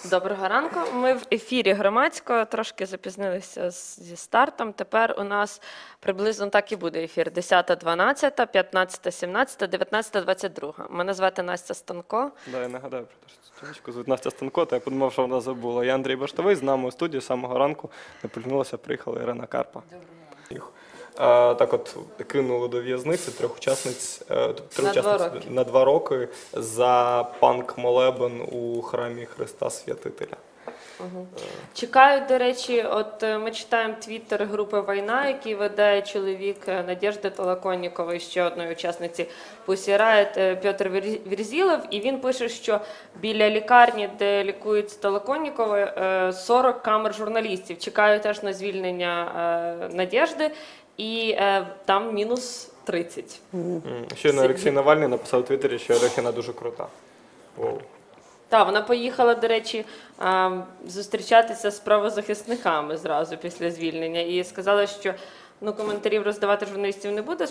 Доброго ранку. Ми в ефірі громадського, трошки запізнилися зі стартом. Тепер у нас приблизно так і буде ефір. 10:12, 15:17, 19:22. Мене звати Настя Станко. Да, я нагадаю про те, що стіночку звуть Настя Станко, та я подумав, що вона забула. Я Андрій Баштовий, з нами у студії з самого ранку не пильнулася, приїхала Ірина Карпа. Так от кинули до в'язниці трьох учасниць, на 2 роки за панк-молебен у храмі Христа Святителя. Чекають, до речі, от ми читаємо твіттер групи «Війна», який веде чоловік Надежди Толоконнікової, ще одної учасниці Pussy Riot Петр Верзілов, і він пише, що біля лікарні, де лікують Толоконнікової, 40 камер журналістів. Чекають аж на звільнення Надежди, і там мінус 30. Щойно Олексій Навальний написав у Твіттері, що Рехіна дуже крута. Воу. Так, вона поїхала, до речі, зустрічатися з правозахисниками зразу після звільнення і сказала, що коментарів роздавати журналістам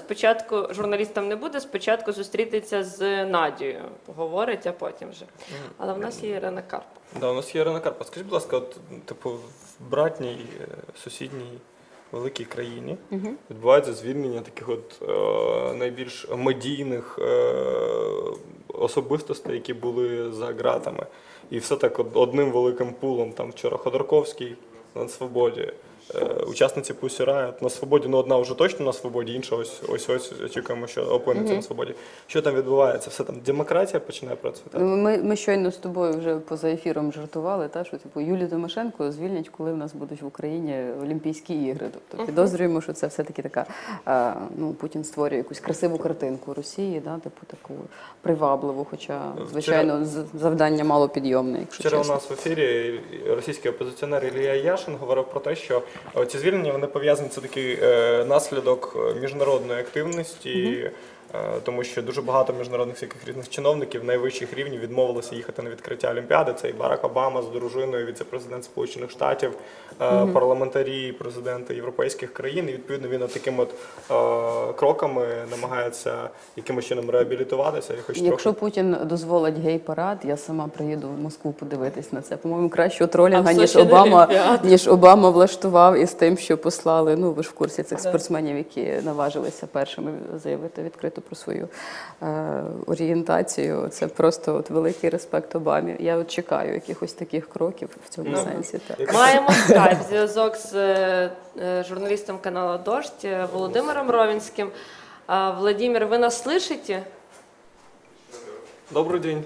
не буде, спочатку зустрітися з Надією, говорить, а потім вже. Але в нас є Ірина Карпа. Да, у нас є Ірина Карпа. Скажіть, будь ласка, от, в братній, сусідній великій країні відбувається звільнення таких от найбільш медійних особистостей, які були за ґратами. І все так одним великим пулом. Там вчора Ходорковський на свободі, учасниці Pussy Riot на свободі, одна вже точно на свободі, інша ось очікуємо, що опиниться на свободі. Що там відбувається? Все там демократія починає процвітати? Ми щойно з тобою вже поза ефіром жартували, що Юлію Тимошенко звільнять, коли в нас будуть в Україні Олімпійські ігри. Тобто підозрюємо, що це все-таки така, Путін створює якусь красиву картинку Росії, таку привабливу, хоча, звичайно, завдання малопідйомне, якщо чесно. Вчора у нас в ефірі російський опозиціонер Ілля Яшин говорив про те, що ці звільнення, вони пов'язані, це такий наслідок міжнародної активності, тому що дуже багато міжнародних всяких різних чиновників найвищих рівнів відмовилися їхати на відкриття Олімпіади. Це і Барак Обама з дружиною, віце-президент Сполучених Штатів, парламентарі, президенти європейських країн. І відповідно він такими кроками намагається якимось чином реабілітуватися. Якщо Путін дозволить гей-парад, я сама приїду в Москву подивитись на це. По-моєму, кращого тролінга, ніж Обама влаштував із тим, що послали, ви ж в курсі цих спортсменів, які наважилися першими заявити відкрито про свою орієнтацію. Це просто великий респект Обамі. Я чекаю якихось таких кроків в цьому сенсі. Маємо скайп-зв'язок з журналістом каналу «Дождь» Володимиром Ровінським. Владимир, вы нас слышите? Добрый день.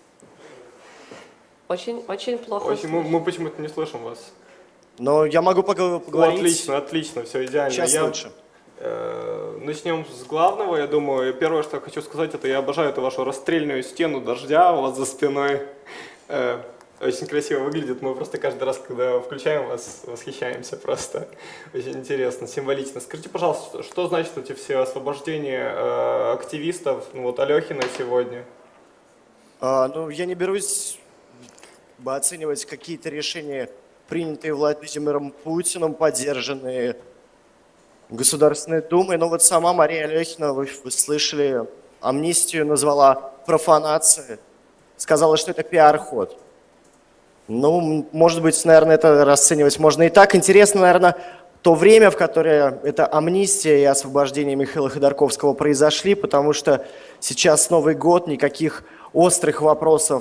Очень плохо. Мы почему-то не слышим вас. Но я могу поговорить. Отлично, все идеально. Сейчас лучше. Начнем с главного, я думаю. Первое, что я хочу сказать, это я обожаю эту вашу расстрельную стену дождя у вас за спиной. Очень красиво выглядит. Мы просто каждый раз, когда включаем вас, восхищаемся просто. Очень интересно, символично. Скажите, пожалуйста, что значит эти все освобождения активистов, Алехина сегодня? Я не берусь оценивать какие-то решения, принятые Владимиром Путиным, поддержанные Государственной Думой. Но сама Мария Алехина, вы слышали, амнистию назвала профанацией, сказала, что это пиар-ход. Может быть, наверное, это расценивать можно и так. Интересно, наверное, то время, в которое эта амнистия и освобождение Михаила Ходорковского произошли, потому что сейчас Новый год, никаких острых вопросов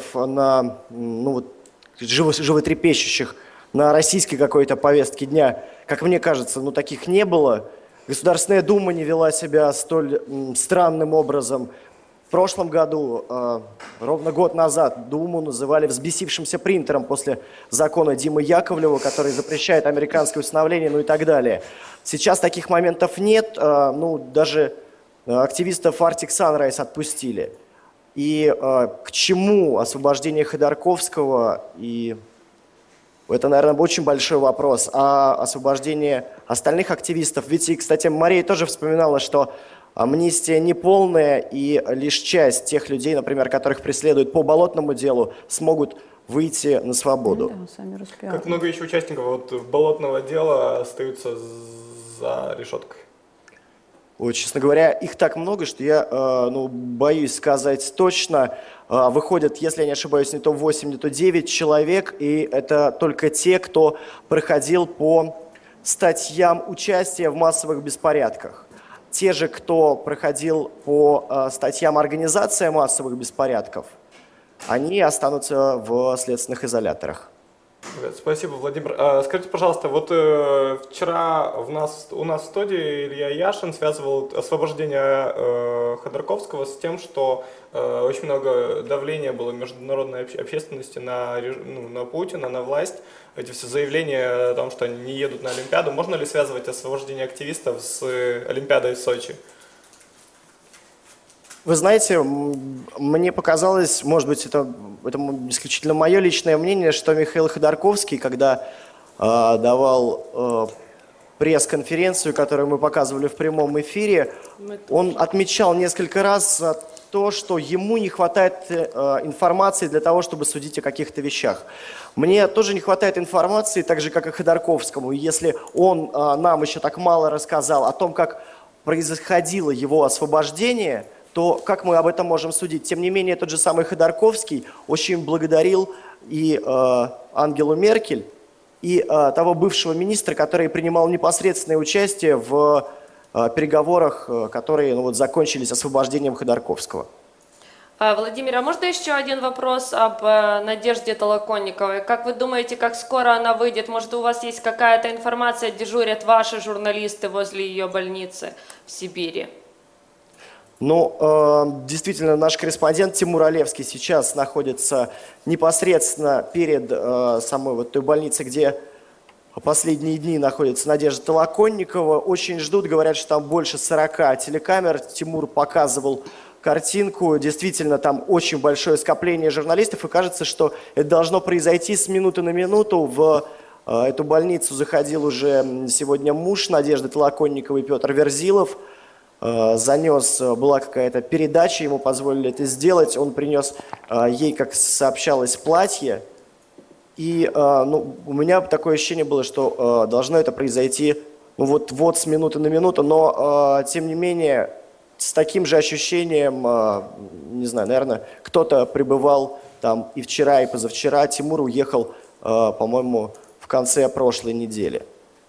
животрепещущих на российской какой-то повестке дня, как мне кажется, таких не было. Государственная Дума не вела себя столь странным образом. В прошлом году, ровно год назад, Думу называли взбесившимся принтером после закона Димы Яковлева, который запрещает американское усыновление, и так далее. Сейчас таких моментов нет, даже активистов Arctic Sunrise отпустили. И к чему освобождение Ходорковского? И это, наверное, очень большой вопрос. А освобождение остальных активистов? Ведь, кстати, Мария тоже вспоминала, что амнистия неполная, и лишь часть тех людей, например, которых преследуют по болотному делу, смогут выйти на свободу. Как много еще участников болотного дела остаются за решеткой? Вот, честно говоря, их так много, что я ну, боюсь сказать точно. Выходят, если я не ошибаюсь, не то 8, не то 9 человек, и это только те, кто проходил по статьям участия в массовых беспорядках. Те же, кто проходил по статьям организация массовых беспорядков, они останутся в следственных изоляторах. Спасибо, Владимир. Скажите, пожалуйста, вот вчера у нас в студии Илья Яшин связывал освобождение Ходорковского с тем, что очень много давления было международной общественности на Путина, на власть. Эти все заявления о том, что они не едут на Олимпиаду. Можно ли связывать освобождение активистов с Олимпиадой в Сочи? Вы знаете, мне показалось, может быть, это исключительно мое личное мнение, что Михаил Ходорковский, когда давал пресс-конференцию, которую мы показывали в прямом эфире, он отмечал несколько раз то, что ему не хватает информации для того, чтобы судить о каких-то вещах. Мне тоже не хватает информации, так же, как и Ходорковскому. И если он нам еще так мало рассказал о том, как происходило его освобождение, то как мы об этом можем судить? Тем не менее, тот же самый Ходорковский очень благодарил и Ангелу Меркель, и того бывшего министра, который принимал непосредственное участие в переговорах, которые закончились освобождением Ходорковского. Владимир, а можно еще один вопрос об Надежде Толоконниковой? Как вы думаете, как скоро она выйдет? Может, у вас есть какая-то информация, дежурят ваши журналисты возле ее больницы в Сибири? Ну, действительно, наш корреспондент Тимур Олевский сейчас находится непосредственно перед самой той больницей, где последние дни находится Надежда Толоконникова. Очень ждут, говорят, что там больше 40 телекамер. Тимур показывал картинку. Действительно, там очень большое скопление журналистов, и кажется, что это должно произойти с минуты на минуту. В эту больницу заходил уже сегодня муж Надежды Толоконниковой, Петр Верзилов. Занес, была какая-то передача, ему позволили это сделать. Он принес ей, как сообщалось, платье. И у меня такое ощущение было, что должно это произойти вот с минуты на минуту. Но, тем не менее, с таким же ощущением, не знаю, наверное, кто-то пребывал там и вчера, и позавчера. Тимур уехал, по-моему, в конце прошлой недели.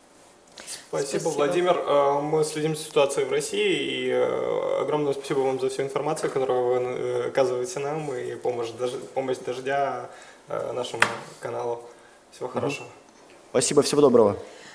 Спасибо, Владимир. Мы следим за ситуацией в России, и огромное спасибо вам за всю информацию, которую вы оказываете нам, и помощь Дождя нашему каналу. Всего хорошего. Спасибо, всего доброго.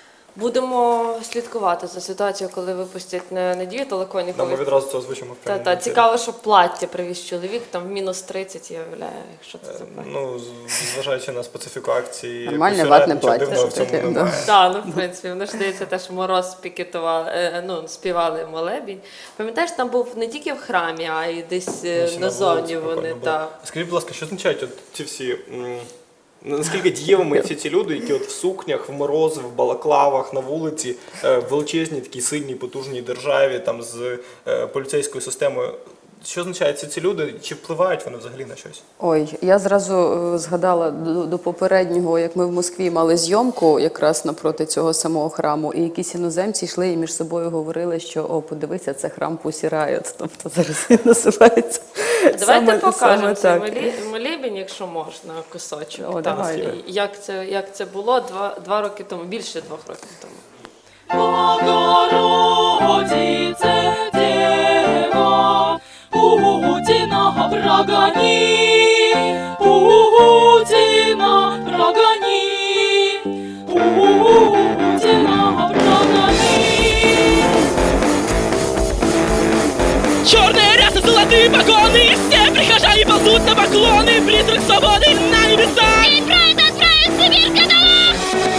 Будемо слідкувати за ситуацією, коли випустять Надію Толоконнікову. Ми відразу це озвучимо. Цікаво, що плаття привіз чоловік, там в мінус 30, я уявляю, якщо це за плаття. Ну, зважаючи на специфіку акції, нормальне ватне плаття. дивного в цьому немає. Так, в принципі, воно ж здається, теж Мороз пікетували, співали молебінь. Пам'ятаєш, там був не тільки в храмі, а й десь назовні вони. Скажіть, будь ласка, що означають ці всі... Наскільки дієвими всі ці люди, які в сукнях, в морози, в балаклавах, на вулиці, в величезній, такій сильній, потужній державі, там з поліцейською системою. Що означають ці люди? Чи впливають вони взагалі на щось? Ой, я зразу згадала до попереднього, як ми в Москві мали зйомку якраз напроти цього самого храму, і якісь іноземці йшли і між собою говорили, що подивися, це храм Pussy Riot, тобто зараз він називається. Давайте покажемо цей молебень, якщо можна, кусочок. Давай. Як це було 2 роки тому, більше 2 років тому. Богородице, Дева, Путина прогони, Путина прогони, Путина прогони. Черные рясы, золотые погоны, все прихожане ползут на поклоны, призрак свободы на небесах. И правда отправить в Сибирь каталог.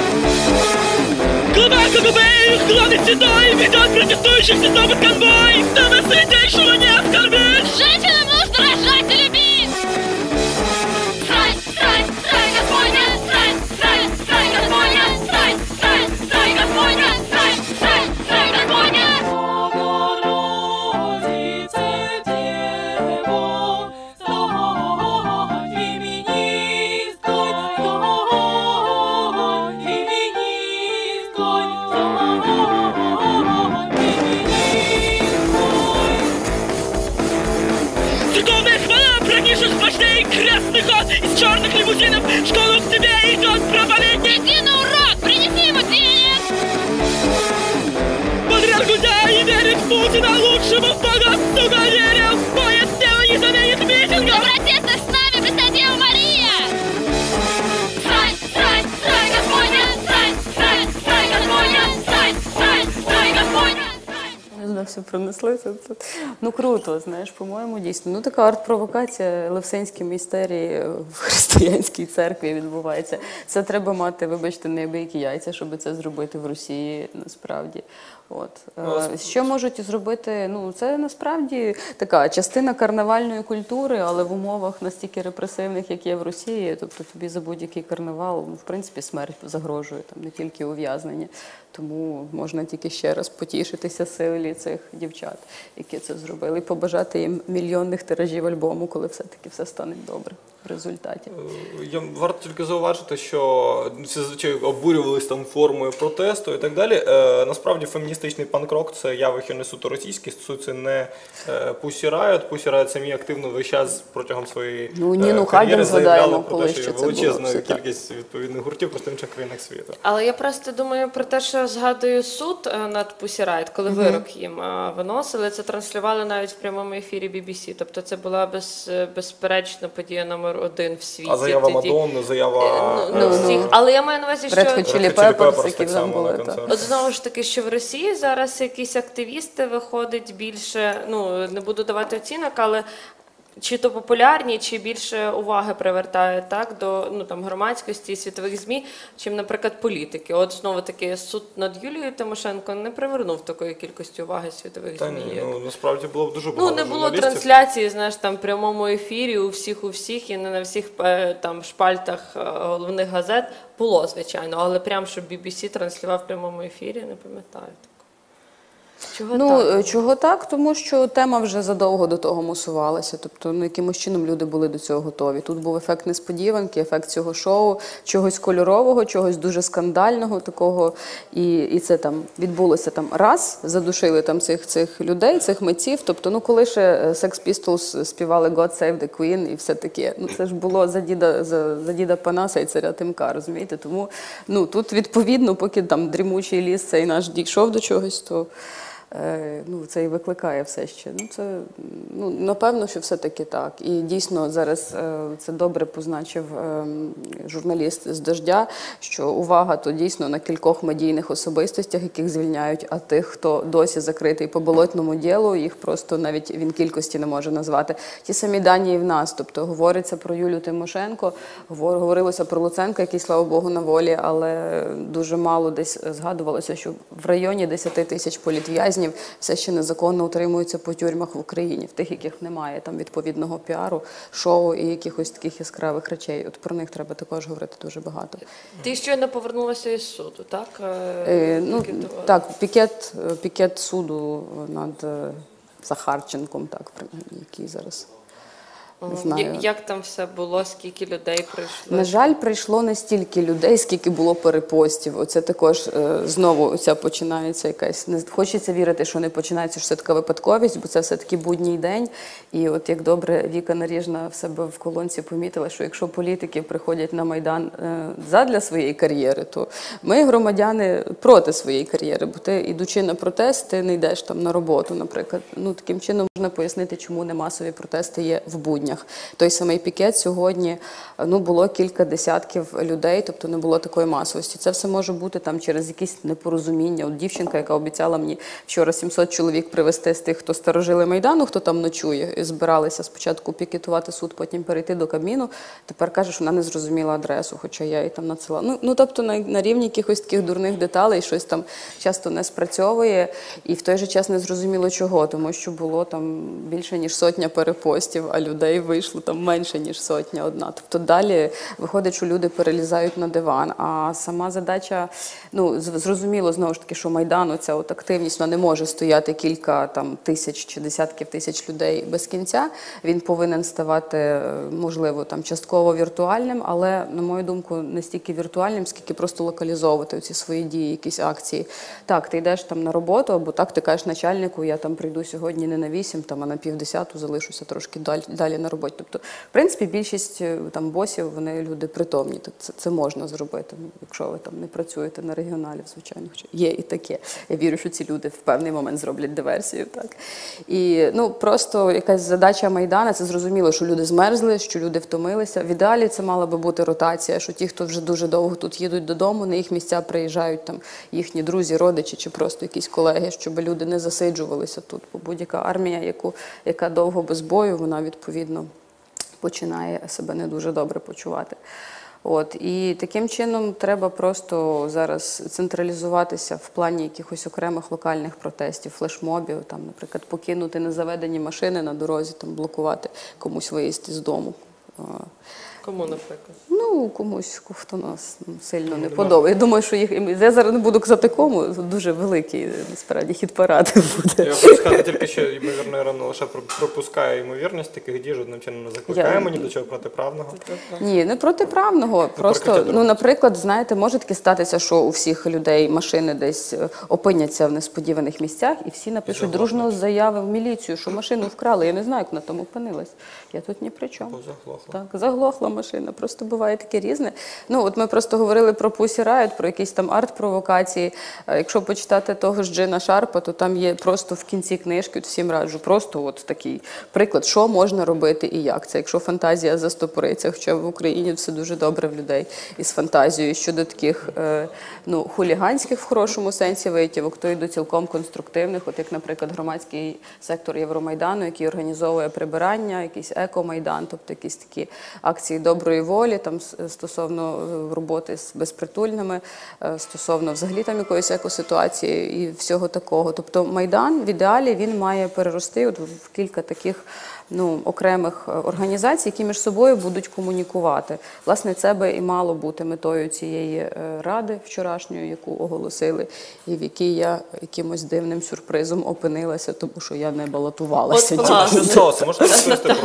Глава КГБ, их главный седой, ведет протестующих сестов конвой, чтобы святейшего не оскорбить. Женщина может рожать и любить. Срань, срань, срань, Господня, срань, срань, срань, Господня, срань, срань, срань, Господня, срань, срань, срань, Господня. Богородице, Дева, стань феминисткой, стань феминисткой, стань феминисткой. Церковная хвала пронизших вождей, крестный ход из черных лимузинов, в школу к тебе идет проповедник. Иди на урок, принеси ему денег. Патриарх гудя и верит в Путина, лучшего в Бога, сука, верил. Поезд дело не заменит митинга. На протестах с нами Пресвятая Дева Мария. Срань, срань, срань, Господня, срань, срань, срань, Господня, срань, срань, срань, Господня. Не знаю, все пронесли. Ну круто, знаєш, по-моєму, дійсно. Ну така арт-провокація, Левсинські містерії в християнській церкві відбувається. Це треба мати, вибачте, неабиякі яйця, щоб це зробити в Росії, насправді. От. Що можуть зробити? Ну, це насправді така частина карнавальної культури, але в умовах настільки репресивних, як є в Росії. Тобто тобі за будь-який карнавал, ну, в принципі, смерть загрожує, там, не тільки ув'язнення. Тому можна тільки ще раз потішитися силі цих дівчат, які це зробили, і побажати їм мільйонних тиражів альбому, коли все-таки все стане добре в результаті. Варто тільки зауважити, що всі зазвичай обурювалися там формою протесту і так далі. Насправді феміністичний панк-рок – це явище не суто російське, стосується не Pussy Riot. Pussy Riot самі активно весь час протягом своєї Ніну кар'єри Хайген заявляли згадаємо, про коли те, що ще є це було. величезна Все так. кількість відповідних гуртів просто в інших країнах світу. Але я просто думаю про те, що згадую суд над Pussy Riot, коли вирок їм виносили, це транслювали навіть в прямому ефірі BBC. Тобто це була безперечно подія номер 1 в світі. А заява Тоді- Мадонни, заява всіх. Але я маю на увазі, що Red Hot Chili Red Hot Chili Peppers, Peppers які так там само були. на так. концерті. от знову ж таки, що в Росії зараз якісь активісти виходять більше, ну не буду давати оцінок, але чи то популярні, чи більше уваги привертають так до там громадськості і світових ЗМІ, чим, наприклад, політики. От знову таки суд над Юлією Тимошенко не привернув такої кількості уваги світових Та ЗМІ. ні, як- насправді було б дуже багато не було журналістів. трансляції, знаєш, там в прямому ефірі у всіх і не на всіх там шпальтах головних газет. Було, звичайно, але прям, щоб BBC транслював в прямому ефірі, не пам'ятаю. Чого так? Чого так? Тому що тема вже задовго до того мусувалася. Тобто, якимось чином люди були до цього готові. Тут був ефект несподіванки, ефект цього шоу, чогось кольорового, чогось дуже скандального такого. І це там відбулося там раз, задушили там цих людей, цих митців. Тобто, коли ще Sex Pistols співали God Save the Queen і все таке. Це ж було за діда Панаса і царя Тимка, розумієте? Тому тут, відповідно, поки там дрімучий ліс цей наш дійшов до чогось, то це і викликає все ще. Напевно, що все-таки так. І дійсно зараз це добре позначив журналіст з «Дождя», що увага то дійсно на кількох медійних особистостях, яких звільняють, а тих, хто досі закритий по болотному ділу, їх просто навіть він кількості не може назвати. Ті самі дані і в нас. Тобто говориться про Юлію Тимошенко, говорилося про Луценка, який, слава Богу, на волі, але дуже мало десь згадувалося, що в районі 10 тисяч політв'язнів все ще незаконно утримуються по тюрмах в Україні, в тих, яких немає там відповідного піару, шоу і якихось таких яскравих речей. От про них треба також говорити дуже багато. Ти щойно повернулася із суду, так? Так, пікет суду над Захарченком, так, який зараз. Не знаю. Як там все було, скільки людей прийшло? На жаль, прийшло не стільки людей, скільки було перепостів. Оце також знову оця починається якась... Хочеться вірити, що не починається, що це така випадковість, бо це все-таки будній день. І от як добре Віка Наріжна в себе в колонці помітила, що якщо політики приходять на Майдан задля своєї кар'єри, то ми, громадяни, проти своєї кар'єри. Бо ти, ідучи на протест, ти не йдеш там на роботу, наприклад. Таким чином можна пояснити, чому не масові протести є в буднях. Той самий пікет сьогодні, було кілька десятків людей, тобто не було такої масовості. Це все може бути там через якісь непорозуміння. От дівчинка, яка обіцяла мені вчора 700 чоловік привезти з тих, хто старожили Майдану, хто там ночує, і збиралися спочатку пікетувати суд, потім перейти до Кабміну, тепер каже, що вона не зрозуміла адресу, хоча я їй там надсилала. Тобто на рівні якихось таких дурних деталей щось там часто не спрацьовує, і в той же час не зрозуміло чого, тому що було там більше ніж 100 перепостів, а людей людей вийшло там менше, ніж сотня одна. Тобто далі виходить, що люди перелізають на диван. А сама задача, ну, зрозуміло, знову ж таки, що Майдан, ця от активність, вона не може стояти кілька там тисяч чи десятків тисяч людей без кінця. Він повинен ставати, можливо, там частково віртуальним, але, на мою думку, не стільки віртуальним, скільки просто локалізовувати ці свої дії, якісь акції. Так, ти йдеш там на роботу, або так, ти кажеш начальнику, я там прийду сьогодні не на 8, там, а на 9:30 залишуся трошки далі на роботі. Тобто, в принципі, більшість там босів, вони люди притомні. Тобто це можна зробити, якщо ви там не працюєте на регіоналів, звичайно. Хоча є і таке. Я вірю, що ці люди в певний момент зроблять диверсію. Так. І, ну, просто якась задача Майдана, це зрозуміло, що люди змерзли, що люди втомилися. В ідеалі це мала би бути ротація, що ті, хто вже дуже довго тут їдуть додому, на їх місця приїжджають там їхні друзі, родичі чи просто якісь колеги, щоб люди не засиджувалися тут. Бо будь-яка армія, яка довго без бою, вона, відповідно, починає себе не дуже добре почувати. От, і таким чином треба просто зараз централізуватися в плані якихось окремих локальних протестів, флешмобів, там, наприклад, покинути незаведені машини на дорозі, там, блокувати комусь виїзд із дому. Кому, наприклад? Ну, комусь, хто нас сильно не подобає. Я думаю, що я зараз не буду казати кому, дуже великий, насправді, хіт-парад буде. Я хочу сказати тільки, що, ймовірно, Ірина лише пропускає ймовірність таких дій, жодним чином не закликаємо ні до чого протиправного. Ні, не протиправного. Просто, ну, наприклад, знаєте, може таки статися, що у всіх людей машини десь опиняться в несподіваних місцях, і всі напишуть дружно заяви в міліцію, що машину вкрали. Я не знаю, як вона там опинилась. Я тут ні при чому. Заглохла. Так, заглохла машина. Просто буває таке різне. Ну, от ми просто говорили про Pussy Riot, про якісь там арт-провокації. Якщо почитати того ж Джина Шарпа, то там є просто в кінці книжки, от всім раджу, просто от такий приклад, що можна робити і як. Це якщо фантазія застопориться, хоча в Україні все дуже добре в людей із фантазією щодо таких, ну, хуліганських в хорошому сенсі витівок, то й до цілком конструктивних, от як, наприклад, громадський сектор Євромайдану, який організовує прибирання, якийсь еко-майдан, тобто якісь такі акції доброї волі, там стосовно роботи з безпритульними, стосовно взагалі там якоїсь екоситуації і всього такого. Тобто Майдан в ідеалі він має перерости от в кілька таких, ну, окремих організацій, які між собою будуть комунікувати. Власне, це би і мало бути метою цієї ради вчорашньої, яку оголосили, і в якій я якимось дивним сюрпризом опинилася, тому що я не балотувалася. Можете розповісти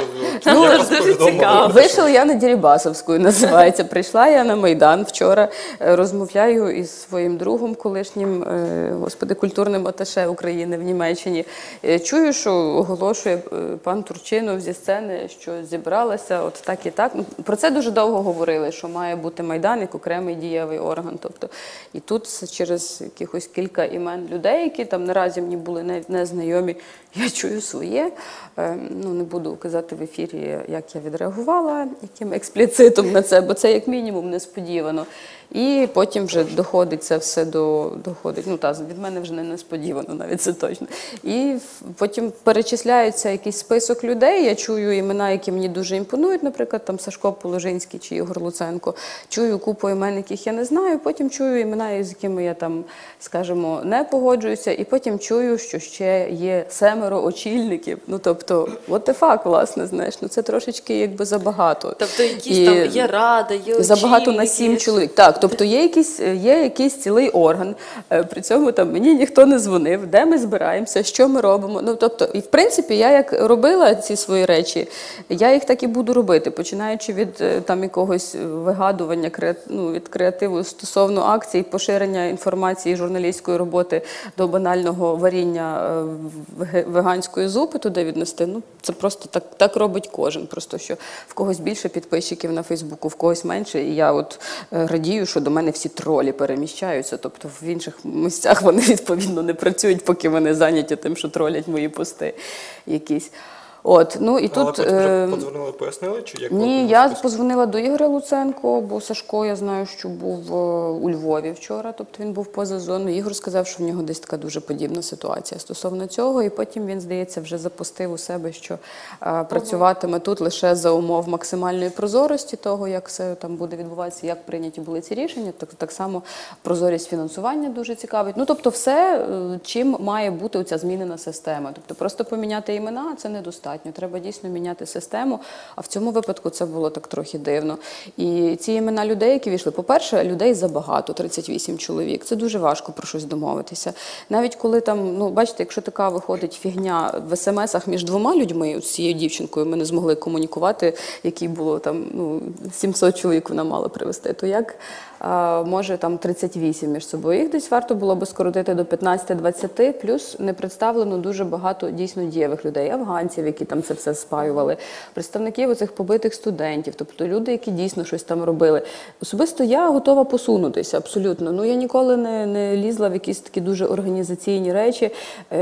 про Вийшов я на Дерибасовську, називається. Прийшла я на Майдан вчора, розмовляю із своїм другом колишнім, культурним аташе України в Німеччині. Чую, що оголошує пан Турчинов зі сцени, що зібралася от так і так. Про це дуже довго говорили, що має бути Майдан як окремий дієвий орган. Тобто, і тут через якихось кілька імен людей, які там наразі мені були незнайомі, я чую своє. Ну, не буду казати в ефірі, як я відреагувала, яким експліцитом на це, бо це як мінімум несподівано. І потім вже доходить це все доходить. Ну, від мене вже не несподівано, навіть це точно. І потім перечисляється якийсь список людей, я чую імена, які мені дуже імпонують, наприклад, там Сашко Положинський чи Ігор Луценко. Чую купу імен, яких я не знаю, потім чую імена, з якими я там, скажімо, не погоджуюся, і потім чую, що ще є 7 очільників. Ну, тобто, what the fuck, власне, знаєш, ну це трошечки якби забагато. Тобто якісь там є рада, є очільники. Забагато на 7 чоловік. Так, тобто є якийсь цілий орган, при цьому там мені ніхто не дзвонив, де ми збираємося, що ми робимо. Ну, тобто, і в принципі, я як робила ці свої речі, я їх так і буду робити, починаючи від там якогось вигадування, від креативу стосовно акцій, поширення інформації журналістської роботи до банального варіння веганської зупи туди віднести. Ну, це просто так робить кожен. Просто що в когось більше підписчиків на Фейсбуку, в когось менше. І я от радію, що до мене всі тролі переміщаються. Тобто в інших місцях вони, відповідно, не працюють, поки вони зайняті тим, що тролять мої пости якісь. От, ну, і але тут, потім вже подзвонили, пояснили? Чи як ні, я подзвонила до Ігоря Луценко, бо Сашко, я знаю, що був у Львові вчора, тобто він був поза зоною. Ігор сказав, що в нього десь така дуже подібна ситуація стосовно цього, і потім він, здається, вже запустив у себе, що працюватиме тут лише за умов максимальної прозорості того, як все там буде відбуватися, як прийняті були ці рішення. Так само прозорість фінансування дуже цікавить. Ну, тобто все, чим має бути оця змінена система. Тобто просто поміняти імена – це недостатньо. недостатньо. Треба дійсно міняти систему, а в цьому випадку це було так трохи дивно. І ці імена людей, які війшли, по-перше, людей забагато, 38 чоловік. Це дуже важко про щось домовитися. Навіть коли там, ну, бачите, якщо така виходить фігня в смс-ах між двома людьми, з цією дівчинкою ми не змогли комунікувати, якій було там, ну, 700 чоловік вона мала привезти, то як може там 38 між собою? Їх десь варто було би скоротити до 15-20, плюс не представлено дуже багато дійсно дієвих людей, афганців, які там це все спаювали, представників оцих побитих студентів, тобто люди, які дійсно щось там робили. Особисто я готова посунутися, абсолютно. Ну, я ніколи не лізла в якісь такі дуже організаційні речі.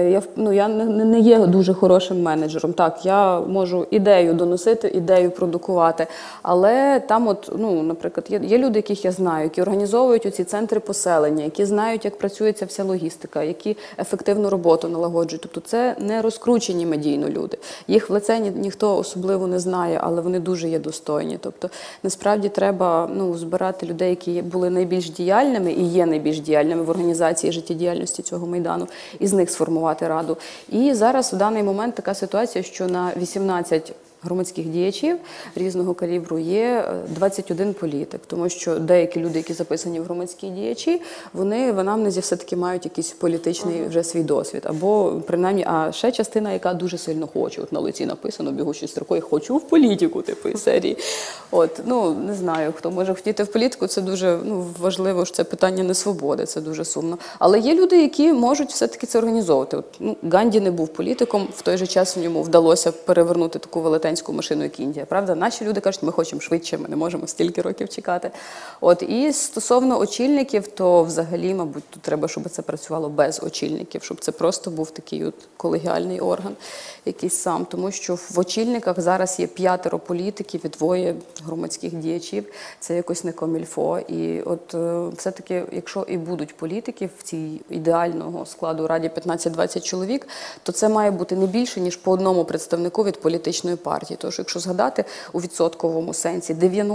Я не є дуже хорошим менеджером. Так, я можу ідею доносити, ідею продукувати, але там от, ну, наприклад, є люди, яких я знаю, які організовують оці центри поселення, які знають, як працює ця вся логістика, які ефективну роботу налагоджують. Тобто це не розкручені медійно люди. Їх в лице ніхто особливо не знає, але вони дуже є достойні. Тобто насправді треба, ну, збирати людей, які були найбільш діяльними і є найбільш діяльними в організації життєдіяльності цього Майдану, і з них сформувати раду. І зараз в даний момент така ситуація, що на 18 громадських діячів різного калібру є 21 політик, тому що деякі люди, які записані в громадські діячі, вони в анамнезі все-таки мають якийсь політичний вже свій досвід, або принаймні, а ще частина, яка дуже сильно хоче, от на лиці написано бігучою строкою, хочу в політику, типу, із серії. От, ну, не знаю, хто може хотіти в політику, це дуже, ну, важливо, що це питання не свободи, це дуже сумно. Але є люди, які можуть все-таки це організовувати. От, ну, Ганді не був політиком, в той же час йому вдалося перевернути таку велетенську машину, як Індія, правда? Наші люди кажуть, ми хочемо швидше, ми не можемо стільки років чекати. От, і стосовно очільників, то взагалі, мабуть, тут треба, щоб це працювало без очільників, щоб це просто був такий от колегіальний орган якийсь сам, тому що в очільниках зараз є 5 політиків і 2 громадських діячів, це якось не комільфо. І от все-таки, якщо і будуть політики в цій ідеального складу раді 15-20 чоловік, то це має бути не більше, ніж по одному представнику від політичної партії. Тож, якщо згадати, у відсотковому сенсі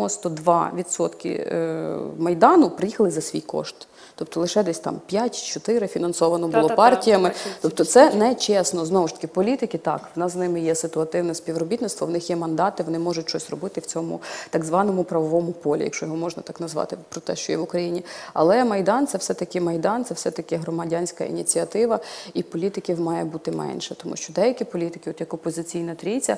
92% Майдану приїхали за свій кошт. Тобто лише десь там 5-4 фінансовано було партіями. Тобто це не чесно. Знову ж таки, політики, так, в нас з ними є ситуативне співробітництво, в них є мандати, вони можуть щось робити в цьому так званому правовому полі, якщо його можна так назвати, про те, що є в Україні. Але Майдан – це все-таки Майдан, це все-таки громадянська ініціатива, і політиків має бути менше. Тому що деякі політики, от як опозиційна трійця,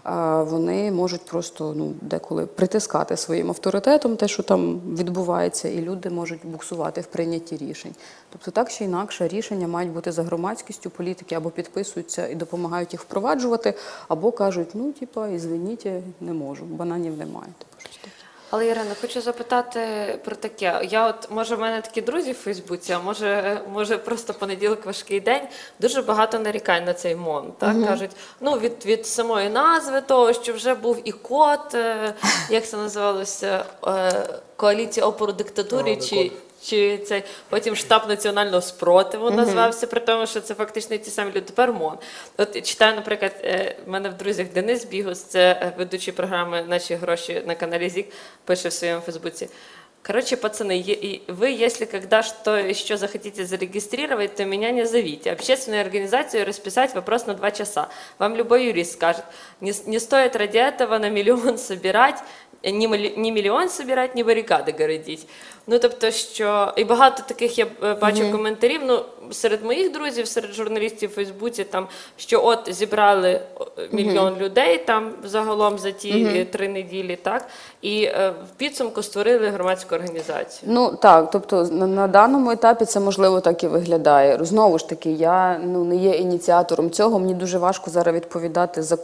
вони можуть просто, ну, деколи притискати своїм авторитетом те, що там відбувається, і люди можуть буксувати в прийнятті рішень. Тобто так чи інакше рішення мають бути за громадськістю, політики або підписуються і допомагають їх впроваджувати, або кажуть, ну, типа, ізвиніть, не можу, бананів немає. Але, Ірина, хочу запитати про таке. Може, в мене такі друзі в Фейсбуці, а може просто понеділок важкий день. Дуже багато нарікань на цей МОН. Так? Кажуть, ну, від самої назви того, що вже був і код, як це називалося, коаліція опору диктатурі, чи цей потім штаб національного спротиву назвався, при тому, що це фактично ті самі люди. Тепер МОН. От читаю, наприклад, в мене в друзях Денис Бігус, це ведучий програми «Наші гроші» на каналі ЗІК, пише в своєму Фейсбуці. Короче, пацаны, вы, если когда что еще захотите зарегистрировать, то меня не зовите. Общественную организацию расписать вопрос на 2 часа. Вам любой юрист скажет, не стоит ради этого на миллион собирать, ні мільйон собирати, ні барикади городіть. Ну, тобто, що... І багато таких я бачу коментарів, ну, серед моїх друзів, серед журналістів у Фейсбуці, там, що от зібрали 1 мільйон людей там загалом за ті 3 неділі, так? І в підсумку створили громадську організацію. Ну, так, тобто на даному етапі це, можливо, так і виглядає. Знову ж таки, я не є ініціатором цього, мені дуже важко зараз відповідати за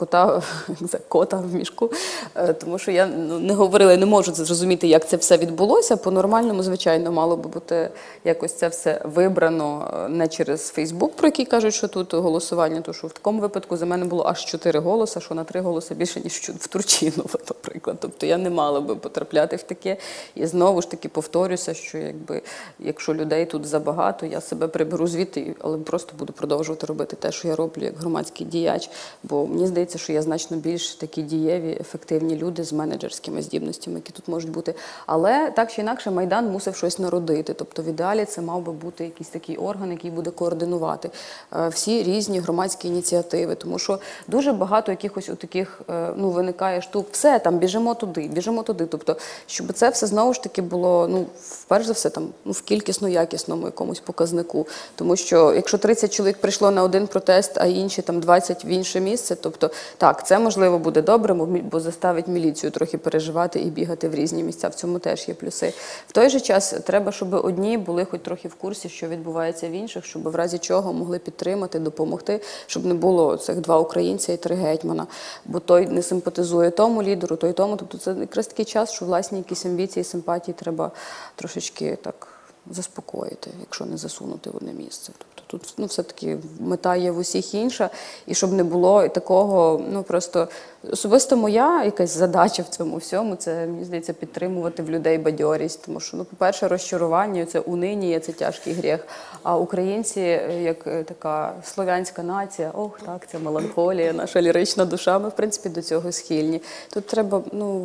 кота в мішку, тому що я не говорила, не можу зрозуміти, як це все відбулося. По-нормальному, звичайно, мало би бути якось це все вибрано не через Фейсбук, про який кажуть, що тут голосування, тому що в такому випадку за мене було аж 4 голоси, що на 3 голоси більше, ніж в Турчинова, наприклад. Тобто я не мала би потрапляти в таке. І знову ж таки повторюся, що якщо людей тут забагато, я себе приберу звідти, але просто буду продовжувати робити те, що я роблю як громадський діяч, бо мені здається, що я значно більш такі дієві, ефективні люди з менеджерськими здібностями, які тут можуть бути. Але так чи інакше Майдан мусив щось народити. Тобто в ідеалі це мав би бути якийсь такий орган, який який буде координувати всі різні громадські ініціативи. Тому що дуже багато якихось таких виникає штук. Все, там, біжимо туди. Тобто, щоб це все знову ж таки було, перш за все, там, в кількісно-якісному якомусь показнику. Тому що, якщо 30 чоловік прийшло на один протест, а інші там 20 в інше місце, тобто, так, це можливо буде добре, бо заставить міліцію трохи переживати і бігати в різні місця. В цьому теж є плюси. В той же час треба, щоб одні були хоч трохи в курсі, що відбувається в інших, щоб в разі чого могли підтримати, допомогти, щоб не було цих 2 українця і 3 гетьмана. Бо той не симпатизує тому лідеру, той тому. Тобто це якраз такий час, що власні якісь амбіції, симпатії треба трошечки так заспокоїти, якщо не засунути в одне місце. Тобто тут все-таки мета є в усіх інша, і щоб не було такого, просто особисто моя якась задача в цьому всьому, це, мені здається, підтримувати в людей бадьорість, тому що, по-перше, розчарування, це унинія, це тяжкий гріх, а українці, як така слов'янська нація, так, це меланхолія, наша лірична душа, ми, в принципі, до цього схильні. Тут треба,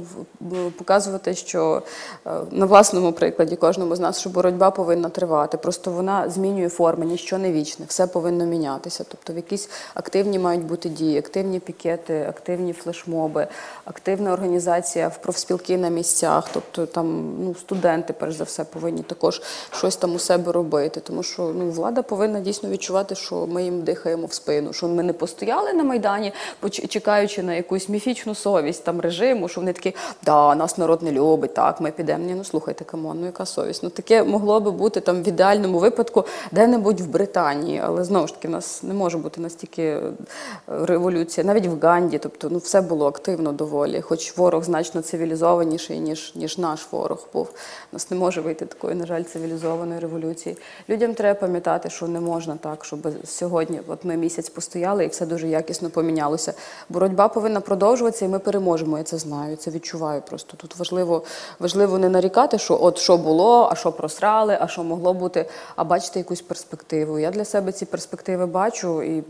показувати, що на власному прикладі кожному з нас, що боротьба повинна тривати, просто вона змінює форми, ніщо не вічне, все повинно мінятися. Тобто в якісь активні мають бути дії, активні пікети, активні флешмоби, активна організація в профспілки на місцях, тобто там студенти, перш за все, повинні також щось там у себе робити, тому що влада повинна дійсно відчувати, що ми їм дихаємо в спину, що ми не постояли на Майдані, чекаючи на якусь міфічну совість там режиму, що вони такі, нас народ не любить, так, ми підемо. Ні, слухайте, камон, яка совість? Таке могло би бути там в ідеальному випадку де-небудь в Британії, але знову ж таки в нас не може бути настільки революція, навіть в Ганді, тобто все було активно доволі, хоч ворог значно цивілізованіший, ніж наш ворог був. У нас не може вийти такої, на жаль, цивілізованої революції. Людям треба пам'ятати, що не можна так, щоб сьогодні ми місяць постояли і все дуже якісно помінялося. Боротьба повинна продовжуватися і ми переможемо, я це знаю, це відчуваю просто. Тут важливо не нарікати, що що було, а що просрали, а що могло бути, а бачити якусь перспективу. Я для себе ці перспективи бачу, і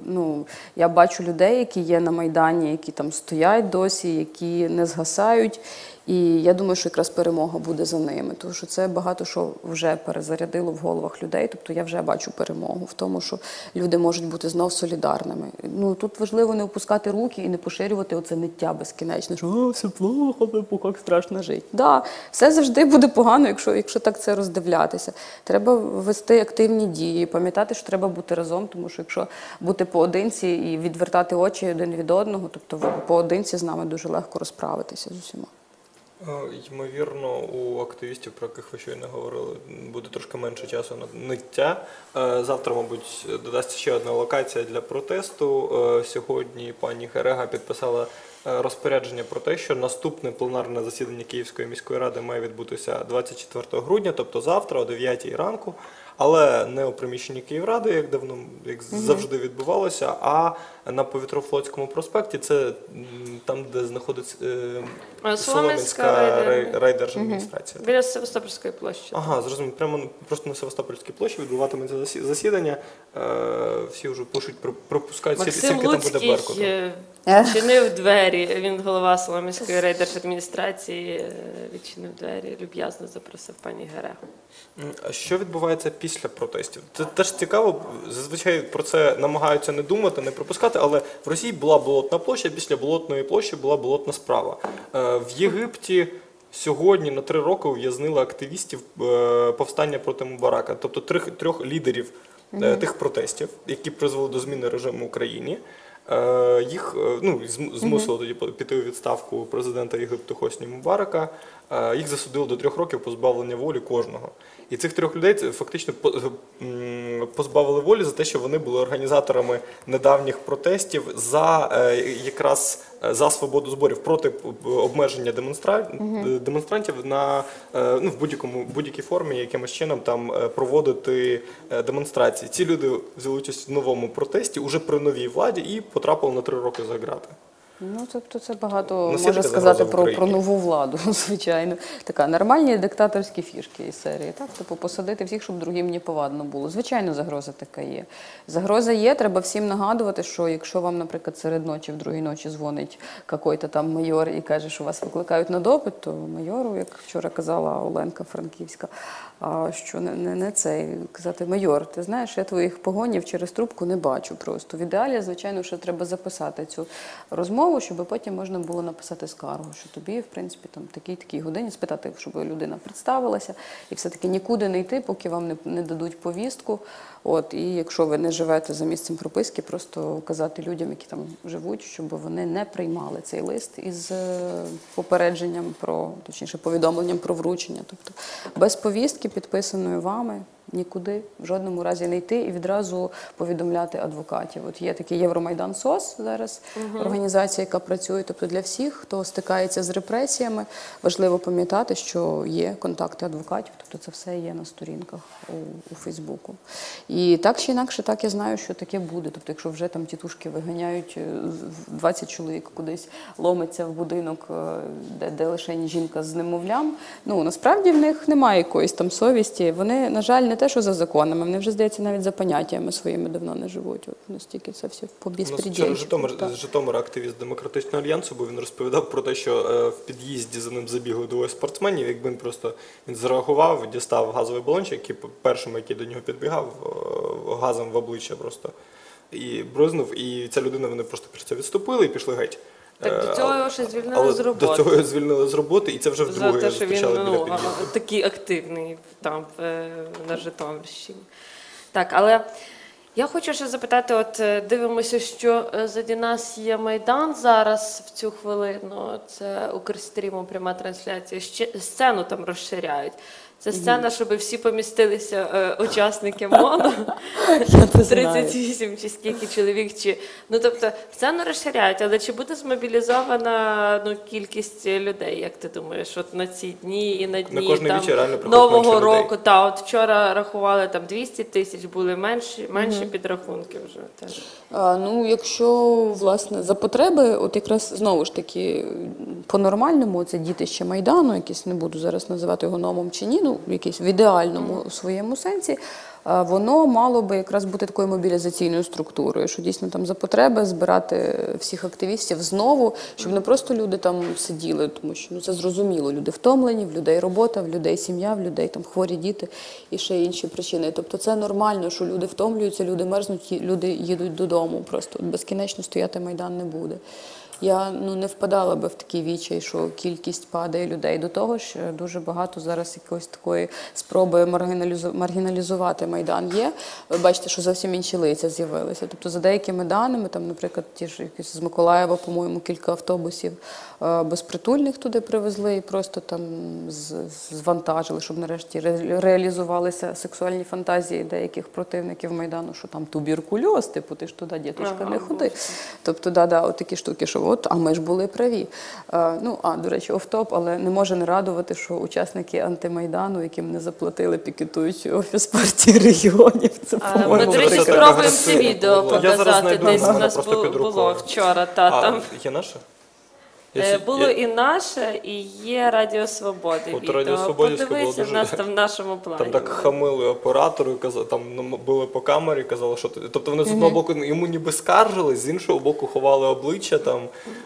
я бачу людей, які є на Майдані, які там стоять досі, які не згасають. І я думаю, що якраз перемога буде за ними, тому що це багато що вже перезарядило в головах людей, тобто я вже бачу перемогу в тому, що люди можуть бути знов солідарними. Тут важливо не опускати руки і не поширювати оце ниття безкінечне, що все плохо, як страшно жити. Да, все завжди буде погано, якщо так це роздивлятися. Треба вести активні дії, пам'ятати, що треба бути разом, тому що якщо бути поодинці і відвертати очі один від одного, тобто поодинці з нами дуже легко розправитися з усіма. Ймовірно, у активістів, про яких ви щойно говорили, буде трошки менше часу на ниття. Завтра, мабуть, додасться ще одна локація для протесту. Сьогодні пані Герега підписала розпорядження про те, що наступне пленарне засідання Київської міської ради має відбутися 24 грудня, тобто завтра о 9 ранку. Але не у приміщенні Київради, як завжди відбувалося, а на Повітрофлотському проспекті, це там, де знаходиться Солом'янська райдержадміністрація. Біля Севастопольської площі. Ага, зрозуміло. Прямо просто на Севастопольській площі відбуватиметься засідання. Всі вже пишуть, пропускають, скільки там буде Беркуту. Відчинив двері, він голова Солом'янської райдержадміністрації, відчинив двері, люб'язно запросив пані Герегу. А що відбувається після протестів? Це теж цікаво, зазвичай про це намагаються не думати, не пропускати, але в Росії була болотна площа, після болотної площі була болотна справа. В Єгипті сьогодні на 3 роки ув'язнили активістів повстання проти Мубарака, тобто трьох лідерів тих протестів, які призвели до зміни режиму в Україні. Їх змусило тоді піти у відставку президента Єгипту Хосні Мубарака. Їх засудили до 3 років позбавлення волі кожного. І цих 3 людей фактично позбавили волі за те, що вони були організаторами недавніх протестів якраз за свободу зборів, проти обмеження демонстрантів в будь-якій формі, якимось чином там проводити демонстрації. Ці люди взяли участь в новому протесті, уже при новій владі, і потрапили на 3 роки за ґрати. Ну, тобто це багато Наскільки може це сказати загроза в про Україні? нову владу, звичайно. Така нормальні диктаторські фішки із серії. Так? Типу посадити всіх, щоб другим не повадно було. Звичайно, загроза така є. Загроза є, треба всім нагадувати, що якщо вам, наприклад, серед ночі, в другій ночі дзвонить якийсь там майор і каже, що вас викликають на допит, то майору, як вчора казала Оленка Франківська, що не цей, казати, майор, ти знаєш, я твоїх погонів через трубку не бачу просто. В ідеалі, звичайно, що треба записати цю розмову, щоб потім можна було написати скаргу, що тобі, в принципі, там такій годині спитати, щоб людина представилася, і все-таки нікуди не йти, поки вам не дадуть повістку. От, і якщо ви не живете за місцем прописки, просто казати людям, які там живуть, щоб вони не приймали цей лист із попередженням точніше, повідомленням про вручення. Тобто без повістки, підписаної вами, нікуди в жодному разі не йти і відразу повідомляти адвокатів. От є такий Євромайдан СОС зараз, організація, яка працює. Тобто для всіх, хто стикається з репресіями, важливо пам'ятати, що є контакти адвокатів, тобто це все є на сторінках у Фейсбуку. І так чи інакше, так я знаю, що таке буде. Тобто якщо вже там тітушки виганяють 20 чоловік кудись, ломиться в будинок, де лише жінка з немовлям, ну насправді в них немає якоїсь там совісті. Вони, на жаль, не те, що за законами, вони вже, здається, навіть за поняттями своїми давно не живуть. От настільки це все по безпредельщику. З Житомира активіст Демократичного альянсу, бо він розповідав про те, що в під'їзді за ним забігли двоє спортсменів, якби він зреагував, дістав газовий балончик, і першим, який до нього підбігав, газом в обличчя просто і брузнув, і ця людина, вони просто після цього відступили і пішли геть. Так до цього його ще звільнили Але з роботи. до цього його звільнили з роботи, і це вже За вдруге те, що він зустрічали біля під'їзду. такий активний там на Житомирщині. Так, але я хочу ще запитати, от дивимося, що заді нас є Майдан зараз в цю хвилину, це Укрстріму, пряма трансляція, сцену там розширяють. Це сцена, щоб всі помістилися учасники МОНу, 38 чи скільки чоловік. Ну, тобто, сцену розширяють, але чи буде змобілізована кількість людей, як ти думаєш, от на ці дні і на дні кожний там, вечір реально приходить Нового менше людей. року? Та, от вчора рахували там 200 тисяч, були менші підрахунки вже теж. Ну, якщо, власне, за потреби, от якраз, знову ж таки, по-нормальному, це дітище Майдану, якесь, не буду зараз називати його номом чи ні, ну, якийсь в ідеальному своєму сенсі, воно мало би якраз бути такою мобілізаційною структурою, що дійсно там за потреби збирати всіх активістів знову, щоб не просто люди там сиділи, тому що це зрозуміло, люди втомлені, в людей робота, в людей сім'я, в людей там хворі діти і ще інші причини. Тобто це нормально, що люди втомлюються, люди мерзнуть, люди їдуть додому, просто безкінечно стояти Майдан не буде. Я не впадала би в такий відчай, що кількість падає людей. До того ж, дуже багато зараз якоїсь такої спроби маргіналізувати Майдан є. Ви бачите, що зовсім інші лиця з'явилися. Тобто за деякими даними, там, наприклад, ті ж якісь з Миколаєва, по-моєму, кілька автобусів безпритульних туди привезли і просто там звантажили, щоб нарешті реалізувалися сексуальні фантазії деяких противників Майдану, що там туберкульоз, типу, ти ж туди, діточка, не ходи. Тобто, от такі штуки, що а ми ж були праві. До речі, офтоп, але не може не радувати, що учасники антимайдану, яким не заплатили, пікетують офіс партії регіонів. Це, ми, до речі, спробуємо це відео показати. Десь у нас було вчора. Є наше? Було і наше, і є Радіо Свободи відео. Подивися, в нас там в нашому плані. Там так хамили оператору, там били по камері, казали, що... Тобто вони з одного боку йому ніби скаржились, з іншого боку ховали обличчя там.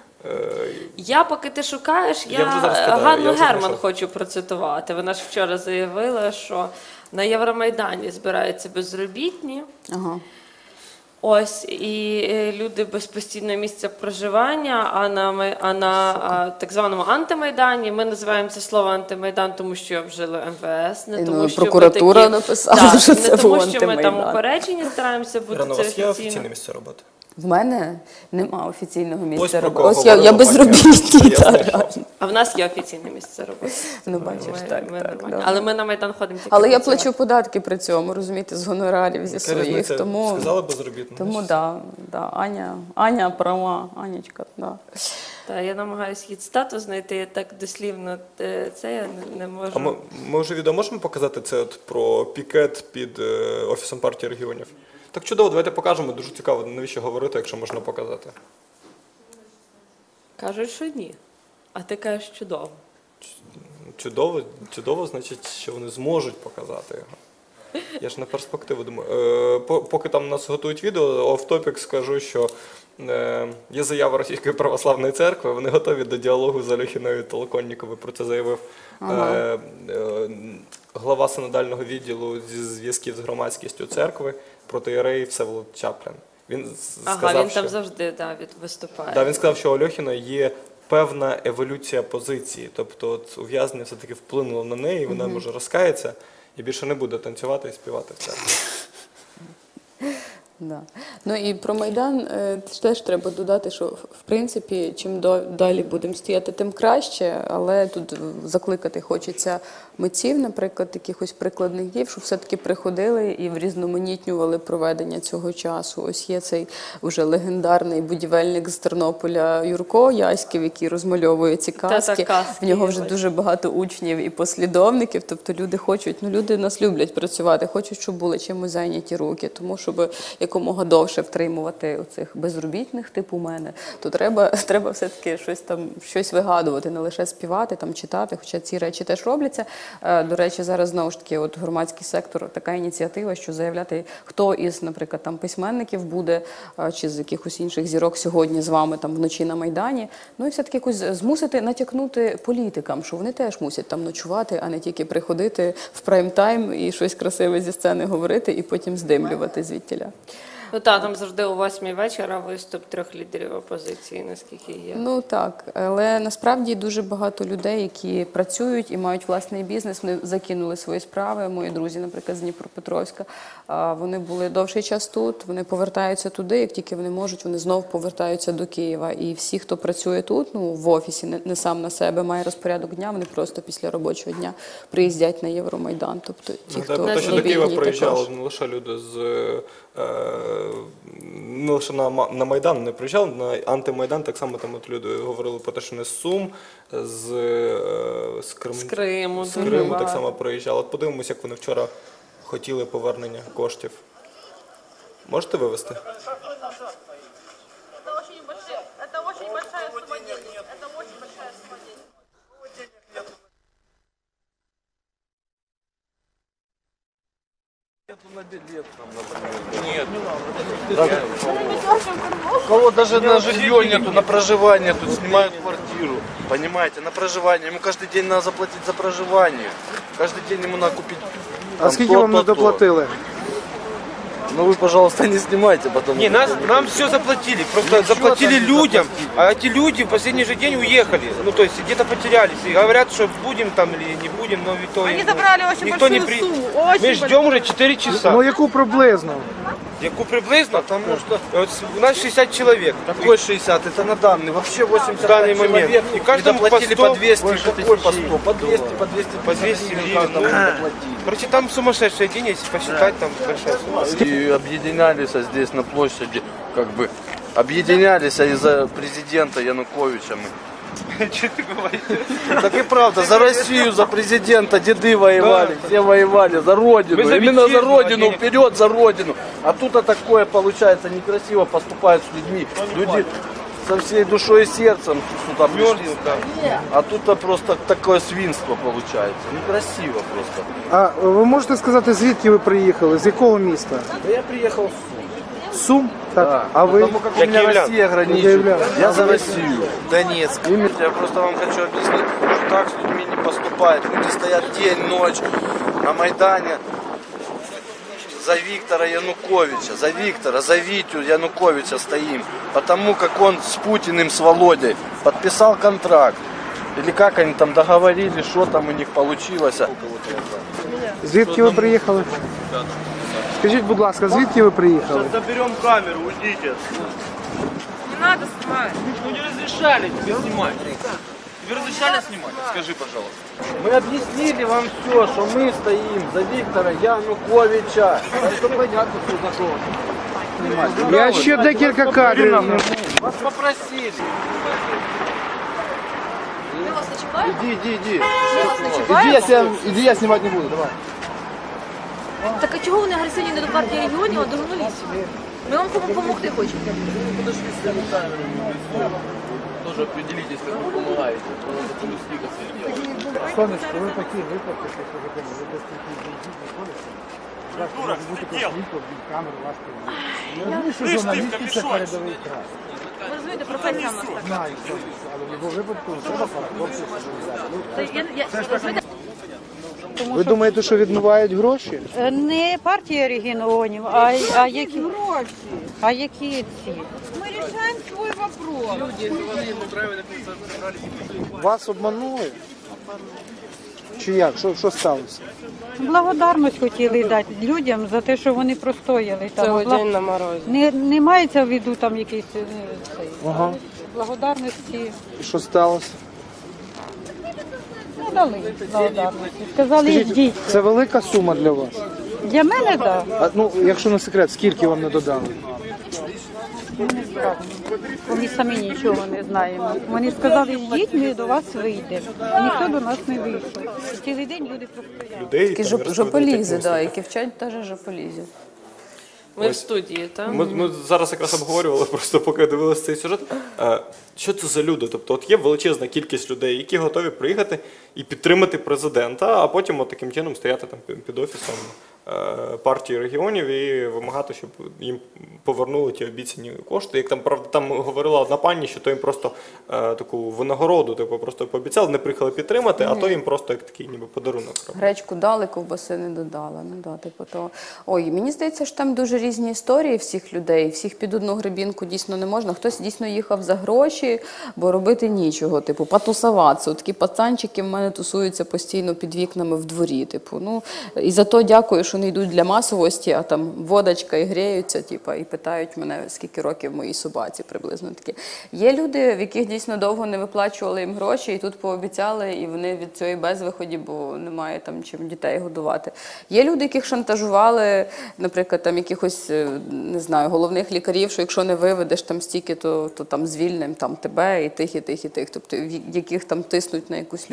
Я, поки ти шукаєш, я Ганну Герман хочу процитувати. Вона ж вчора заявила, що на Євромайдані збираються безробітні. Ага. Ось, і люди без постійного місця проживання, а на так званому антимайдані, ми називаємо це слово антимайдан, тому що вжили МВС, не тому що прокуратура написала, що це не тому, був що ми там антимайдан. упереджені стараємося бути Рано, у це вас є офіційно. офіційне місце роботи? В мене нема офіційного місця Ось про роботи. кого Ось я говорила безробітний. Я знайшов. А в нас є офіційне місце роботи. Ну, бачиш, так. Нормально. Але ми на Майдан ходимо тільки Але я працювати. плачу податки при цьому, розумієте, з гонорарів, зі Яка своїх. різниця? Тому, Сказали безробітно. тому да, Аня права, Анечка, да. Та, я намагаюся її статус знайти, я так дослівно це я не можу. А ми вже відео можемо показати це от про пікет під Офісом партії регіонів? Так чудово, давайте покажемо, дуже цікаво, навіщо говорити, якщо можна показати. Кажуть, що ні. А ти кажеш чудово. Чудово, значить, що вони зможуть показати його. Я ж на перспективу думаю. Поки там нас готують відео, оф-топік скажу, що є заява Російської православної церкви, вони готові до діалогу з Альохіною Толоконніковою. Про це заявив глава синодального відділу зі зв'язків з громадськістю церкви протоієрей Всеволод Чаплін. Він сказав, він там завжди виступає. Да, він сказав, що у Альохіна є певна еволюція позиції. Тобто от ув'язнення все-таки вплинуло на неї, вона може розкається і більше не буде танцювати і співати в церкві. Да. Ну і про Майдан теж треба додати, що в принципі, чим далі будемо стояти, тим краще, але тут закликати хочеться митців, наприклад, якихось прикладних дів, щоб все-таки приходили і врізноманітнювали проведення цього часу. Ось є цей уже легендарний будівельник з Тернополя Юрко Яськів, який розмальовує ці каски. В нього вже дуже багато учнів і послідовників, тобто люди хочуть, люди нас люблять працювати, хочуть, щоб були чимось зайняті руки, тому щоб якомога довше втримувати оцих безробітних, типу мене, то треба все-таки щось вигадувати, не лише співати, читати, хоча ці речі теж робляться. До речі, зараз знову ж таки громадський сектор, така ініціатива, що заявляти, хто із, наприклад, письменників буде, чи з якихось інших зірок сьогодні з вами вночі на Майдані, і все-таки якось змусити натякнути політикам, що вони теж мусять там ночувати, а не тільки приходити в прайм-тайм і щось красиве зі сцени говорити і потім здимлювати звідтіля. Там завжди о 8 вечора виступ 3 лідерів опозиції, наскільки є. Так, але насправді дуже багато людей, які працюють і мають власний бізнес, вони закинули свої справи. Мої друзі, наприклад, з Дніпропетровська, вони були довший час тут, вони повертаються туди, як тільки вони можуть, вони знову повертаються до Києва. І всі, хто працює тут, в офісі, не сам на себе, має розпорядок дня, вони просто після робочого дня приїздять на Євромайдан. Тобто ті, хто до Києва приїжджали не лише люди не лише на Майдан не приїжджали, на антимайдан так само там люди говорили про те, що не з Сум, з Криму так само приїжджали. От подивимось, як вони вчора хотіли повернення коштів. Можете вивести? Это очень большая сумма денег. Это очень большая сумма денег. Нет. У кого даже на жилье нету, на проживание, тут снимают квартиру. Понимаете, на проживание. Ему каждый день надо заплатить за проживание. Каждый день ему надо купить. А скільки вам не доплатили? Ну вы, пожалуйста, не снимайте, потому Не, нам все заплатили, просто заплатили людям, а эти люди в последний же день уехали, то есть где-то потерялись, и говорят, что будем там или не будем, но в итоге Они забрали очень никто не большую сумму, очень Мы ждем уже 4 часа. Яку приблизно? Яку приблизно? Потому что у нас 60 человек. Какой 60? Это на данный. Вообще 80 В данный момент. человек. И каждому доплатили по 100, по 200. Какой по 100? По 200, по 200 гривен. Короче, там сумасшедшие деньги, если посчитать, там большая сумма. И объединялись здесь на площади, объединялись из-за президента Януковича. Что ты говоришь? Так и правда, за Россию, за президента деды воевали, все воевали, за Родину, за именно за витчизну, Родину, вперед за Родину. А тут такое получается, некрасиво поступают с людьми. Люди со всей душой и сердцем сюда пришли. А тут просто такое свинство получается, некрасиво просто. А ви можете сказати, звідки ви приїхали? З якого міста? Да я приехал в Сум. Сум? Так. Да. А ви? Потому как у меня киевлян. Россия граничит. Киевлян. Я за Россию. Донецк. Я просто вам хочу объяснить, что так с людьми не поступает. Люди стоят день, ночь на Майдане за Виктора Януковича, за Витю Януковича стоим. Потому как он с Путиным, с Володей подписал контракт. Или как они там договорились, что там у них получилось. Звідки ви приїхали? Скажіть, будь ласка, звідки ви приїхали? Заберем камеру, уйдите. Не надо снимать. Ну не разрешали тебе снимать. Тебе разрешали снимать? Скажи, пожалуйста. Мы объяснили вам все, что мы стоим за Виктора Януковича. Это понятно, что такое. Я ще декілька кадрів. Вас попросили. Иди. Иди, я снимать не буду, давай. Так а чого вони агресивні не до партії регіонів, а до журналістів? Ми вам допомогти хочемо. уже определитесь, как вы помогаете. Надо по-людски как-то делать. Сонечко, ви такі виплати, що ви без таких дій виходите. Може бути світло, від камер, вас прийде. Що журналісти це передовий край. Ви розумієте, професія в нас така. Знаю, але в будь-якому випадку треба параховці організувати. Ви думаєте, що відмивають гроші? Не партія регіонів, а які гроші? А які ці? Ми рішаємо свій вопрос. Люди, если вас не устраивает, так собрались. Вас обманули? Чи як? Що сталося? Благодарність хотіли дати людям за те, що вони простояли. Цілий день на морозі. Не мається в виду там якийсь цей. Ага. Благодарності. І що сталося? Ну, дали благодарності. Сказали, йдіть. Це велика сума для вас? Для мене, так. А, ну, якщо не секрет, скільки вам не додали? Не скажу. Вони самі нічого не знаємо. Вони сказали, йдіть, ми до вас вийдемо. Ніхто до нас не вийшов. Цілий день люди простояли. Такі жополізи, да, які вчать теж жополізі. Ми в студії, так? Ми зараз якраз обговорювали, просто поки дивилися цей сюжет. Що це за люди? Тобто от є величезна кількість людей, які готові приїхати і підтримати президента, а потім от таким чином стояти там під офісом партії регіонів і вимагати, щоб їм повернули ті обіцяні кошти. Як там, правда, там говорила одна пані, що то їм просто таку винагороду, типу, просто пообіцяли, не приїхали підтримати, а то їм просто як такий ніби подарунок. Гречку дали, ковбаси не додали. Ну, да, типу, то... Ой, мені здається, що там дуже різні історії всіх людей, всіх під одну гребінку дійсно не можна. Хтось дійсно їхав за гроші, бо робити нічого, типу, потусуватися. От такі пацанчики в мене тусуються постійно під вікнами в дворі. Типу, ну, і за то дякую, що не йдуть для масовості, а там водочка і гріються, типу, і питають мене, скільки років моїй собаці приблизно такі. Є люди, в яких дійсно довго не виплачували їм гроші, і тут пообіцяли, і вони від цієї безвиході, бо немає там чим дітей годувати. Є люди, яких шантажували, наприклад, там якихось, не знаю, головних лікарів, що якщо не виведеш там стільки, то там звільнимо там тебе і тих, і тих, і тих. Тобто, яких там тиснуть на якусь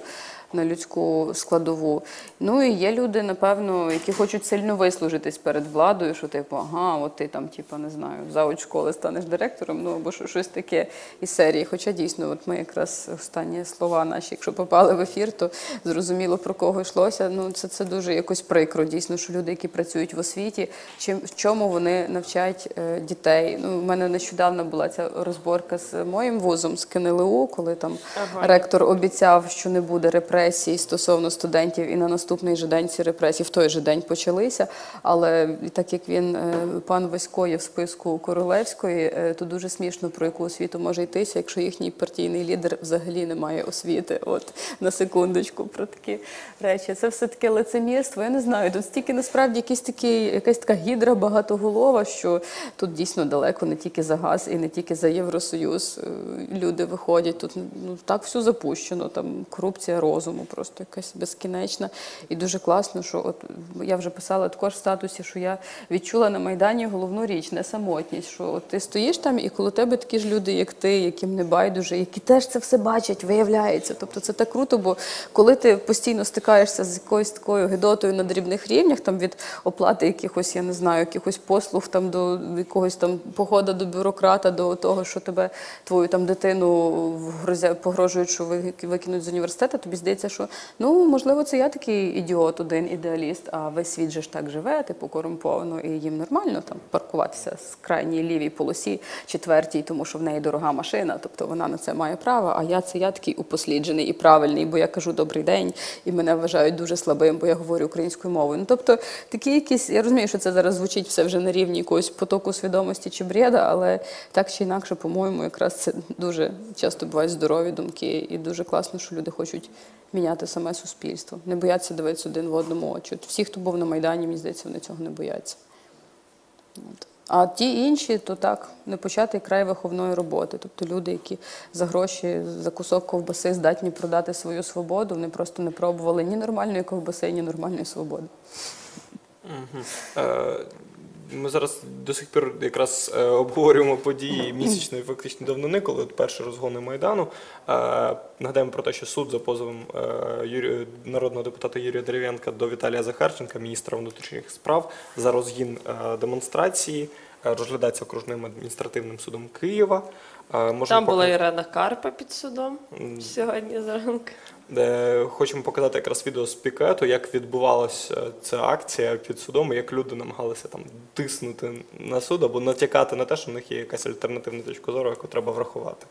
на людську складову. Ну і є люди, напевно, які хочуть сильно вислужитись перед владою, що типу, ага, от ти там, типу, не знаю, завуч школи станеш директором, ну або щось таке із серії. Хоча дійсно, от ми якраз останні слова наші, якщо попали в ефір, то зрозуміло, про кого йшлося. Ну це дуже якось прикро, дійсно, що люди, які працюють в освіті, в чому вони навчають дітей. Ну, в мене нещодавно була ця розборка з моїм вузом, з КНЛУ, коли там ректор обіцяв, що не буде репресій стосовно студентів, і на наступний же день ці репресії в той же день почалися. Але так як він, пан Васько, є в списку Королевської, то дуже смішно, про яку освіту може йтися, якщо їхній партійний лідер взагалі не має освіти. От, на секундочку, про такі речі. Це все таке лицемірство. Я не знаю, тут стільки насправді якась така гідра багатоголова, що тут дійсно далеко не тільки за газ і не тільки за Євросоюз люди виходять. Тут ну, так все запущено, там корупція розуму просто якась безкінечна. І дуже класно, що от я вже писала також в статусі, що я відчула на Майдані головну річ, не самотність, що от ти стоїш там і коло тебе такі ж люди, як ти, яким не байдуже, які теж це все бачать, виявляється. Тобто це так круто, бо коли ти постійно стикаєшся з якоюсь такою гидотою на дрібних рівнях, там від оплати якихось, я не знаю, якихось послуг, там до якогось там походу до бюрократа, до того, що тебе, твою там дитину погрожують, що викинуть з університету, тобі здається, що, ну, можливо, це я такий ідіот, один ідеаліст, а весь світ же ж так живе, типу, корумповано, і їм нормально там паркуватися з крайній лівій полосі, четвертій, тому що в неї дорога машина, тобто вона на це має право, а я такий упосліджений і правильний, бо я кажу «добрий день», і мене вважають дуже слабим, бо я говорю українською мовою. Ну, тобто, такі якісь, я розумію, що це зараз звучить все вже на рівні якогось потоку свідомості чи бреда, але так чи інакше, по-моєму, якраз це дуже часто бувають здорові думки, і дуже класно, що люди хочуть міняти саме суспільство. Не бояться дивитися один в одному очі. От всі, хто був на Майдані, мені здається, вони цього не бояться. От. А ті інші, то так, непочатий край виховної роботи. Тобто люди, які за гроші, за кусок ковбаси здатні продати свою свободу, вони просто не пробували ні нормальної ковбаси, ні нормальної свободи. Ми зараз до сих пір якраз обговорюємо події місячної фактично давнини, коли от перші розгони Майдану. Нагадаємо про те, що суд за позовом народного депутата Юрія Дерев'янка до Віталія Захарченка, міністра внутрішніх справ, за розгін демонстрації розглядається окружним адміністративним судом Києва. Там була Ірина Карпа під судом сьогодні зранку. Хочемо показати якраз відео з пікету, як відбувалася ця акція під судом, і як люди намагалися там тиснути на суд або натякати на те, що в них є якась альтернативна точка зору, яку треба врахувати.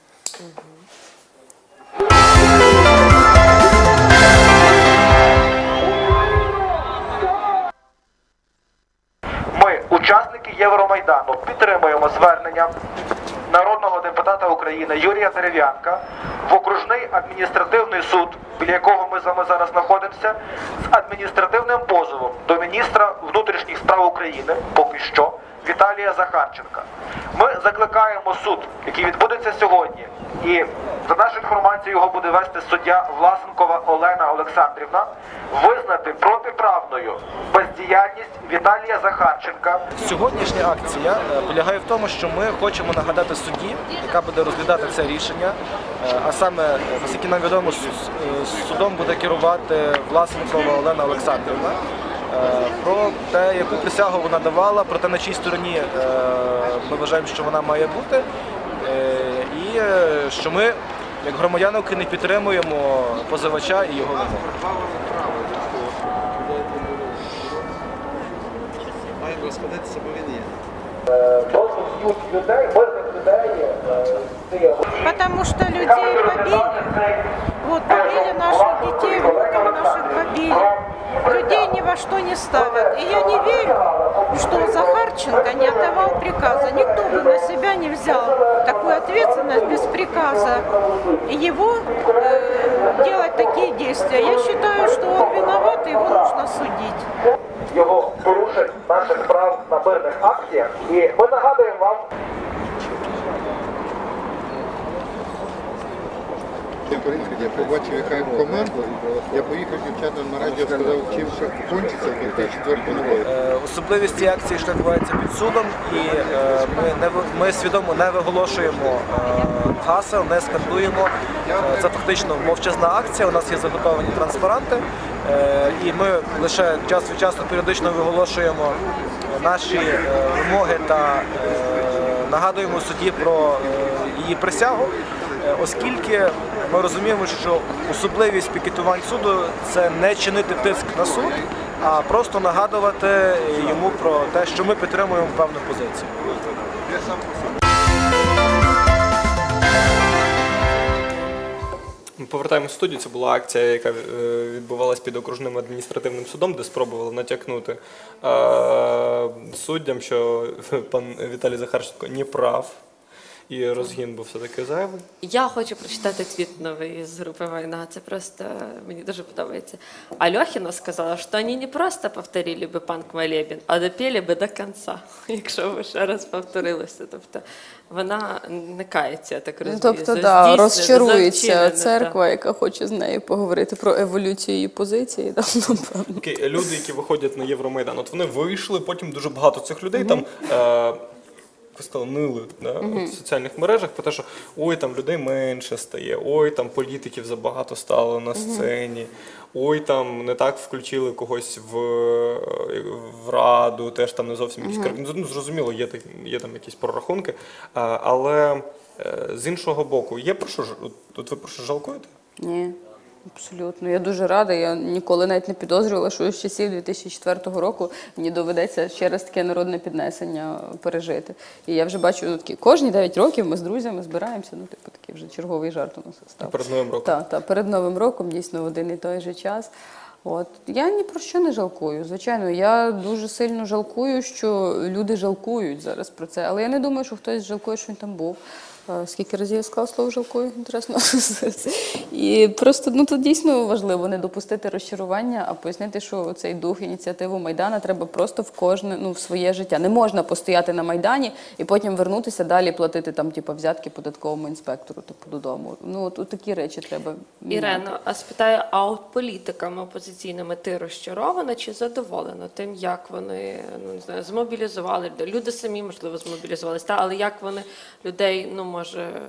Ми, учасники Євромайдану, підтримуємо звернення народного депутата України Юрія Дерев'янка в окружний адміністративний суд, біля якого ми з вами зараз знаходимося, з адміністративним позовом до міністра внутрішніх справ України, поки що, Віталія Захарченка. Ми закликаємо суд, який відбудеться сьогодні, і за нашою інформацією його буде вести суддя Власенкова Олена Олександрівна, визнати протиправною бездіяльність Віталія Захарченка. Сьогоднішня акція полягає в тому, що ми хочемо нагадати судді, яка буде розглядати це рішення, а саме, наскільки нам відомо, судом буде керувати Власенкова Олена Олександрівна, про те, яку присягу вона давала, про те, на чій стороні ми вважаємо, що вона має бути, і що ми, як громадяни України, підтримуємо позивача і його вимоги. Має розходитися, бо він є. Потому что людей побили. Вот побили наших детей, внуков наших побили. Людей ни во что не ставят. И я не верю, что Захарченко не отдавал приказа. Никто бы на себя не взял такую ответственность без приказа. Его делать такие действия. Я считаю, что он виноват, и его нужно судить. Його порушень наших прав на мирних акціях. І ми нагадуємо вам. Я побачив, яка команда, я поїхав дівчатам на радіо, сказав, чим все кончиться в 2004 році. Особливість цієї акції, що відбувається під судом, і ми свідомо не виголошуємо гасел, не скандуємо. Це фактично мовчазна акція, у нас є заготовлені транспаранти, і ми лише час від часу періодично виголошуємо наші вимоги та нагадуємо судді про її присягу, оскільки ми розуміємо, що особливість пікетувань суду – це не чинити тиск на суд, а просто нагадувати йому про те, що ми підтримуємо певну позицію. Ми повертаємося в студію. Це була акція, яка відбувалась під окружним адміністративним судом, де спробували натякнути суддям, що пан Віталій Захарченко не прав. І розгін був все-таки зайвий. Я хочу прочитати твіт новий з групи «Война». Це просто мені дуже подобається. Альохіна сказала, що вони не просто повторили би панк молебен, а допели би до кінця, якщо ви ще раз повторилися. Тобто вона не кається, я так розумію. Тобто, да, розчарується церква, яка хоче з нею поговорити про еволюцію її позиції. Люди, які виходять на Євромайдан, от вони вийшли, потім дуже багато цих людей там нили в соціальних мережах про те, що ой, там людей менше стає, ой, там політиків забагато стало на сцені, ой, там не так включили когось в раду, теж там не зовсім якісь ну, зрозуміло, є там якісь прорахунки, але з іншого боку, є про що, от ви про що жалкуєте? Ні. Абсолютно. Я дуже рада. Я ніколи навіть не підозрювала, що з часів 2004 року мені доведеться ще раз таке народне піднесення пережити. І я вже бачу, кожні 9 років ми з друзями збираємося, ну, типу, такий вже черговий жарт у нас став. Перед Новим роком. Так, перед Новим роком, дійсно, в один і той же час. От. Я ні про що не жалкую. Звичайно, я дуже сильно жалкую, що люди жалкують зараз про це. Але я не думаю, що хтось жалкує, що він там був. Скільки разів я сказала слово «жалкую», інтересно. І просто, ну, тут дійсно важливо не допустити розчарування, а пояснити, що цей дух, ініціативу Майдану треба просто в кожне, ну, в своє життя. Не можна постояти на Майдані і потім вернутися далі платити там, типу, взятки податковому інспектору, типу, додому. Ну, от такі речі треба міняти. Ірено, а спитаю, а от політиками опозиційними ти розчарована чи задоволена тим, як вони, ну, не знаю, змобілізували людей? Люди самі, можливо, змобілізувалися, але як вони людей, ну, може,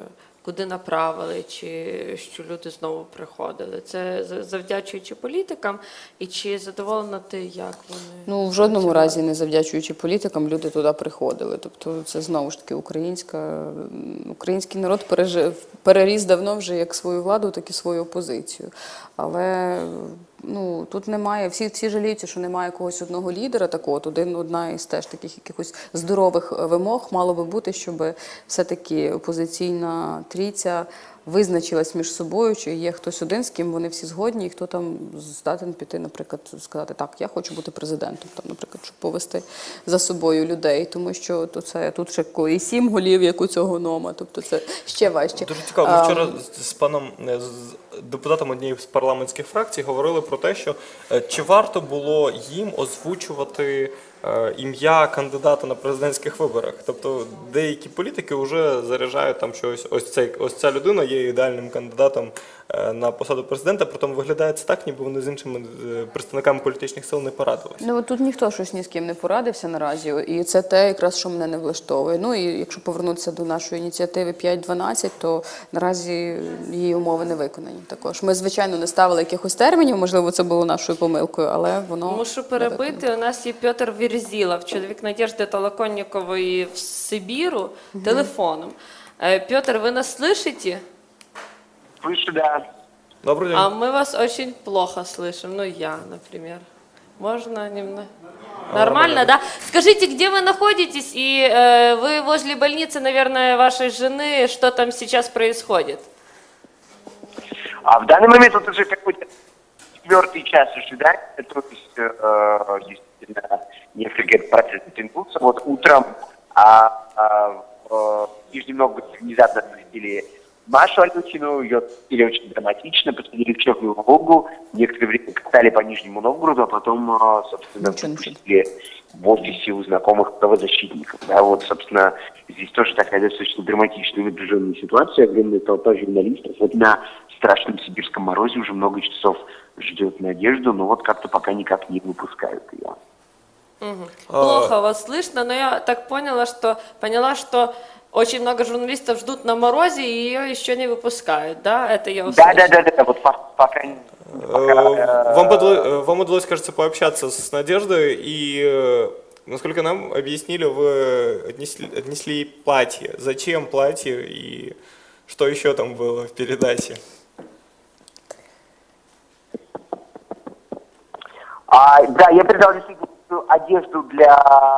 куди направили, чи що люди знову приходили. Це завдячуючи політикам, і чи задоволена ти, як вони? Ну, в жодному разі не завдячуючи політикам, люди туди приходили. Тобто це знову ж таки український народ переріс давно вже як свою владу, так і свою опозицію. Але ну, тут немає, всі жаліються, що немає когось одного лідера такого. Одна із теж таких якихось здорових вимог мало би бути, щоб все-таки опозиційна трійця визначилась між собою, чи є хтось один, з ким вони всі згодні, і хто там здатен піти, наприклад, сказати, так, я хочу бути президентом, там, наприклад, щоб повести за собою людей, тому що тут ще і 7 голів, як у цього гнома, тобто це ще важче. Дуже цікаво, ми вчора з паном депутатом однієї з парламентських фракцій говорили про те, що чи варто було їм озвучувати ім'я кандидата на президентських виборах. Тобто деякі політики вже заряджають там, що ось ця людина є ідеальним кандидатом на посаду президента, проте виглядає це так, ніби вони з іншими представниками політичних сил не порадилися. Ну, тут ніхто щось ні з ким не порадився наразі, і це те, якраз, що мене не влаштовує. Ну, і якщо повернутися до нашої ініціативи 5.12, то наразі її умови не виконані також. Ми, звичайно, не ставили якихось термінів, можливо, це було нашою помилкою, але воно Мушу перебити, у нас є Петр Верзилов, чоловік Надежди Толоконникової в Сибіру, телефоном. Петр, вы нас слышите? Слышу, да. Добрый день. А мы вас очень плохо слышим. Ну, я, например. Можно немного? Нормально, да? Скажите, где вы находитесь? И вы возле больницы, наверное, вашей жены. Что там сейчас происходит? А в данный момент вот уже какой-то 4-й час ожидания, то есть действительно несколько процентов импульса. Вот утром в Нижнем Новгороде внезапно отпустили Машу Алютину, ее или очень драматично, посадили в Черную Волгу, некоторое время катали по Нижнему Новгороду, а потом, собственно, выпустили в офисе у знакомых правозащитников. Да, вот, собственно, здесь тоже такая достаточно драматичная и напряженная ситуация. Огромная толпа журналистов вот на страшном сибирском морозе уже много часов ждет Надежду, но вот как-то пока никак не выпускают ее. Плохо вас слышно, но я так поняла, что очень много журналистов ждут на морозе, и ее еще не выпускают, да? Это я услышала. Да, вот пока... Вам удалось, кажется, пообщаться с Надеждой, и, насколько нам объяснили, вы отнесли платье. Зачем платье, и что еще там было в передаче? Да, я передал действительно одежду для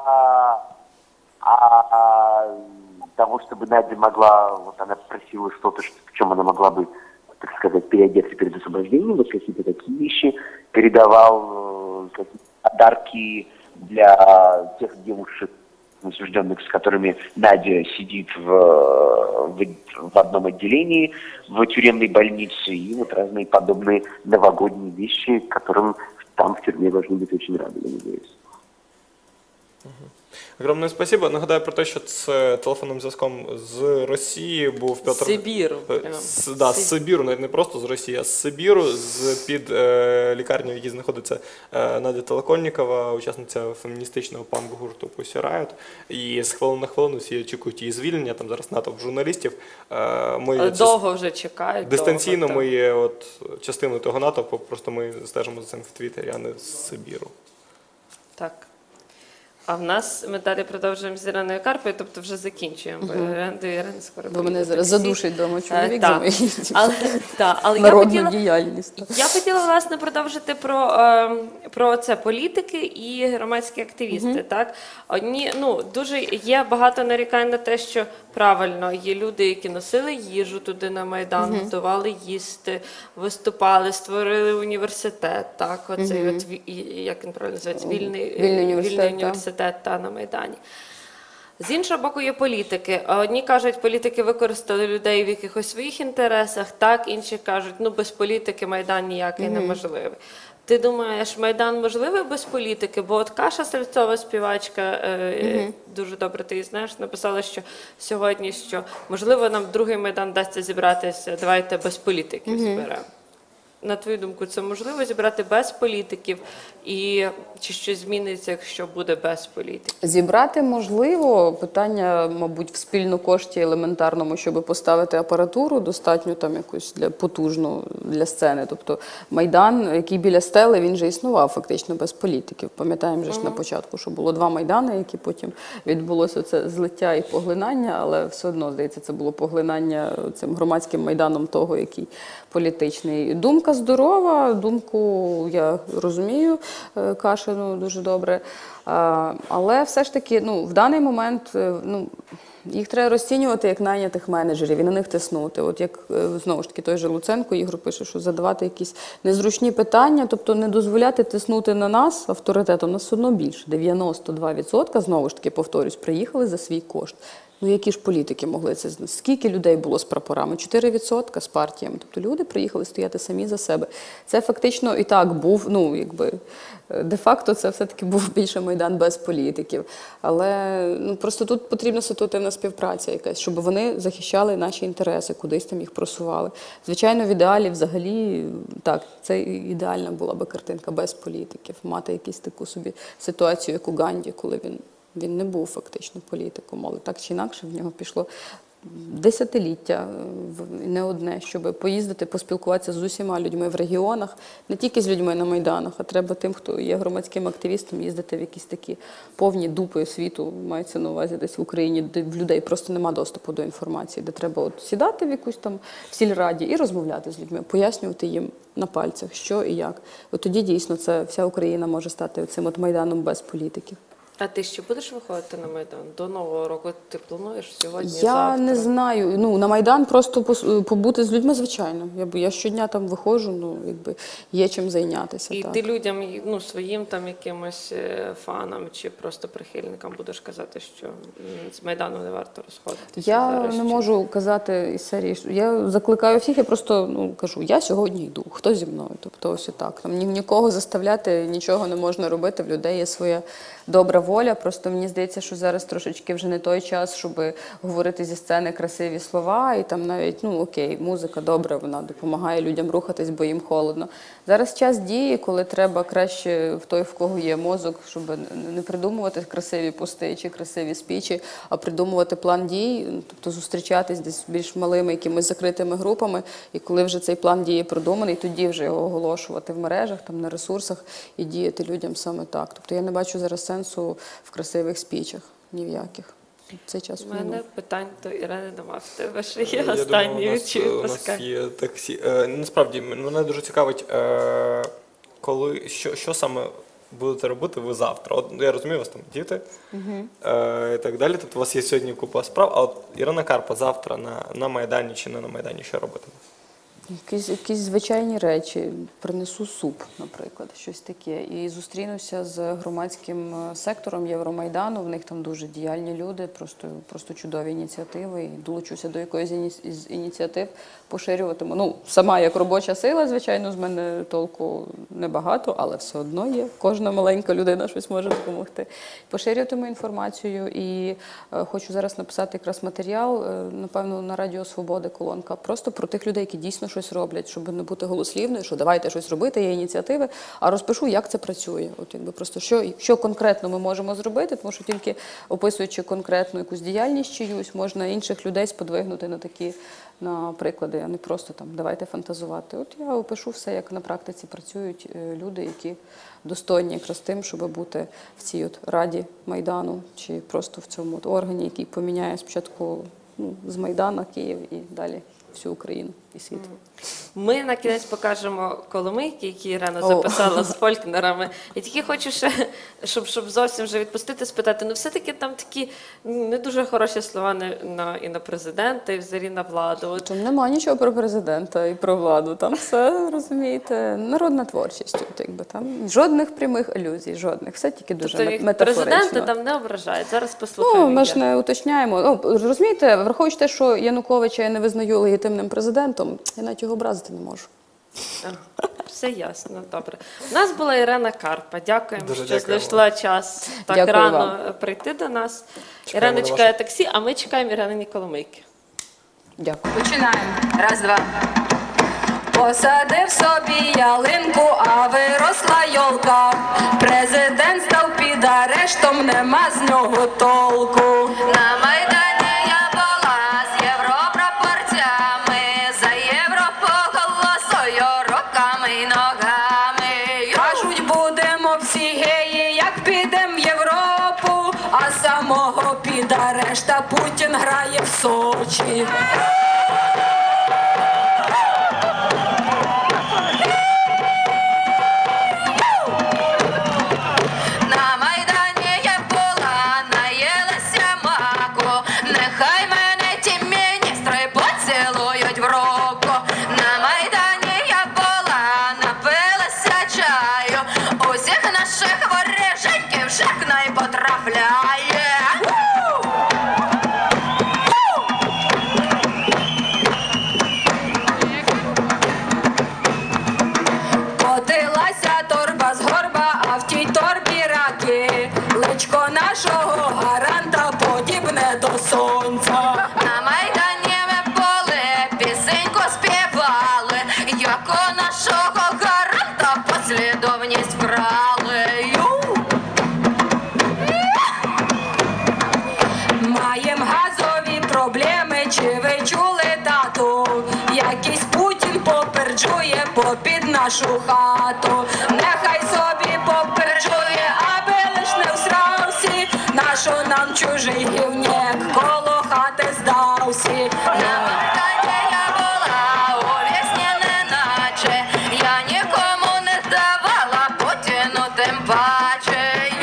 того, чтобы Надя могла, вот она просила что-то, в чем она могла бы, так сказать, переодеться перед освобождением, вот какие-то такие вещи, передавал какие-то подарки для тех девушек, осужденных, с которыми Надя сидит в одном отделении в тюремной больнице, и вот разные подобные новогодние вещи, которым там в тюрьме должны быть очень рады, я надеюсь. Огромне спасибо. Нагадаю про те, що це телефонним зв'язком з Росії був Петр... Сибіру. З Сибіру, навіть не просто з Росії, а з Сибіру, з-під лікарні, в якій знаходиться Надя Толоконникова, учасниця феміністичного панк-гурту Pussy Riot. І з хвилини на хвилину всі очікують її звільнення, там зараз натовп журналістів. Довго вже чекають. Дистанційно ми є частиною того натовпу, просто ми стежимо за цим в Твіттері, а не з Сибіру. Так. А в нас ми далі продовжуємо з Іриною Карпою, тобто вже закінчуємо. Ірина скоро бо мене зараз задушить вдома чоловік за мої народну діяльність. Я хотіла, власне, продовжити про це політики і громадські активісти. Так? Дуже є багато нарікань на те, що правильно, є люди, які носили їжу туди на Майдан, готували їсти, виступали, створили університет, так, оцей як він правильно називається, вільний університет на Майдані. З іншого боку, є політики. Одні кажуть, політики використали людей в якихось своїх інтересах, так, інші кажуть, без політики Майдан ніякий неможливий. Ти думаєш, Майдан можливий без політики? Бо от Каша Сальцова, співачка, дуже добре ти її знаєш, написала, що сьогодні, що можливо нам другий Майдан вдасться зібратися, давайте без політики зберемо. на твою думку, це можливо зібрати без політиків? І чи щось зміниться, якщо буде без політиків? Зібрати можливо, питання, мабуть, в спільну кошті елементарному, щоб поставити апаратуру, достатньо там якусь потужну для сцени. Тобто Майдан, який біля стели, він же існував фактично без політиків. Пам'ятаємо же ж на початку, що було 2 Майдани, які потім відбулося це злиття і поглинання, але все одно, здається, це було поглинання цим громадським Майданом того, який політичний. Думка здорова, думку я розумію Кашину дуже добре, але все ж таки в даний момент їх треба розцінювати як найнятих менеджерів і на них тиснути. От як, знову ж таки, той же Луценко Ігор пише, що задавати якісь незручні питання, тобто не дозволяти тиснути на нас, авторитету у нас все одно більше. 92%, знову ж таки, повторюсь, приїхали за свій кошт. Які ж політики могли це знати? Скільки людей було з прапорами? 4% з партіями. Тобто люди приїхали стояти самі за себе. Це фактично і так був, де-факто це все-таки був більше Майдан без політиків. Але просто тут потрібна ситуативна співпраця якась, щоб вони захищали наші інтереси, кудись там їх просували. Звичайно, в ідеалі взагалі, так, це ідеальна була би картинка без політиків. Мати якусь таку собі ситуацію, як у Ганді, коли він не був фактично політиком, але так чи інакше в нього пішло десятиліття, не одне, щоб поїздити, поспілкуватися з усіма людьми в регіонах, не тільки з людьми на Майданах, а треба тим, хто є громадським активістом, їздити в якісь такі повні дупи світу, мається на увазі десь в Україні, де в людей просто нема доступу до інформації, де треба сідати в якусь там в сільраді і розмовляти з людьми, пояснювати їм на пальцях, що і як. От тоді дійсно вся Україна може стати цим Майданом без політиків. А ти ще будеш виходити на Майдан? До Нового року ти плануєш сьогодні, Я завтра? не знаю. На Майдан просто побути з людьми, звичайно. Я щодня там виходжу, є чим зайнятися. І так. ти людям, своїм там якимось фанам чи просто прихильникам будеш казати, що з Майдану не варто розходитися? Я не можу казати із серії, я закликаю всіх, я просто кажу, я сьогодні йду, хто зі мною? Тобто ось і так. Там нікого заставляти, нічого не можна робити, в людей є своя добра воля, просто мені здається, що зараз трошечки вже не той час, щоб говорити зі сцени красиві слова, і там навіть, окей, музика добра, вона допомагає людям рухатись, бо їм холодно. Зараз час дії, коли треба краще в той, в кого є мозок, щоб не придумувати красиві пости чи красиві спічі, а придумувати план дій, тобто зустрічатись десь більш малими якимись закритими групами, і коли вже цей план дії продуманий, тоді вже його оголошувати в мережах, там на ресурсах і діяти людям саме так. Тобто я не бачу зараз сенсу в красивих спічах, ні в яких. Цей час у мене питань до Ірини нема. В тебе ще є останні відповіді. У нас є таксі. Насправді, мене дуже цікавить, що саме будете робити ви завтра? От я розумію, у вас там діти і так далі. Тобто у вас є сьогодні купа справ, а от Ірина Карпа завтра на Майдані чи не на Майдані, що робитиме? Якісь звичайні речі. Принесу суп, наприклад, щось таке. І зустрінуся з громадським сектором Євромайдану. В них там дуже діяльні люди, просто чудові ініціативи. І долучуся до якоїсь із ініціатив, поширюватиму. Сама як робоча сила, звичайно, з мене толку небагато, але все одно є. Кожна маленька людина щось може допомогти. Поширюватиму інформацію і хочу зараз написати якраз матеріал, напевно, на Радіо Свободи колонка, просто про тих людей, які дійсно щось роблять, щоб не бути голослівною, що давайте щось робити, є ініціативи, а розпишу, як це працює. Просто що конкретно ми можемо зробити, тому що тільки описуючи конкретну якусь діяльність чиюсь, можна інших людей сподвигнути на такі приклади, а не просто там давайте фантазувати. От я опишу все, як на практиці працюють люди, які достойні якраз тим, щоб бути в цій Раді Майдану, чи просто в цьому органі, який поміняє спочатку з Майдана Київ і далі всю Україну і світ. Ми на кінець покажемо коломийки, які Ірина записала з фолькнерами. Я тільки хочу ще, щоб зовсім вже відпустити, спитати, все-таки там такі не дуже хороші слова і на президента, і взагалі на владу. Там нема нічого про президента і про владу. Там все, розумієте, народна творчість. Там жодних прямих алюзій, жодних. Все тільки дуже метафорично. Президента там не ображають. Зараз послухаємо. Ми ж не уточняємо. Розумієте, враховуючи те, що Януковича я не визнаю легітимним президентом, я навіть його образити не можу. Все ясно, добре. У нас була Ірина Карпа. Дякуємо, дуже що знайшла час так рано прийти до нас. Ірина чекає таксі, а ми чекаємо Ірини Коломийки. Дякую. Починаємо. Раз, два. Посадив собі ялинку, а виросла йолка. Президент став під арештом, нема з нього толку. На Майдані я була з європрапорцями, за Європу голосую руками й ногами. Кажуть, будемо всі геї, як підем в Європу, а самого під арешта Путін грає в Сочі. На Майдані я була, наїлася маку, нехай мене ті міністри поцілують в руку. На Майдані я була, напилася чаю, усіх наших воріженьків шахнай потрапляє. Котилася торба з горба, а в тій торбі раки. Личко нашого гаранта подібне до сонця. На Майдані ми були, пісеньку співали, як у нашого гаранта послідовність вкрали. Маєм газові проблеми, чи ви чули, тату? Якийсь Путін попереджує попід нашу хату. Нехай собі попереджує, аби лиш не всрався. Нащо нам чужий гівнєк коло хати здався? На Майдані я була, у вісні неначе, я нікому не давала, Путіну тим паче.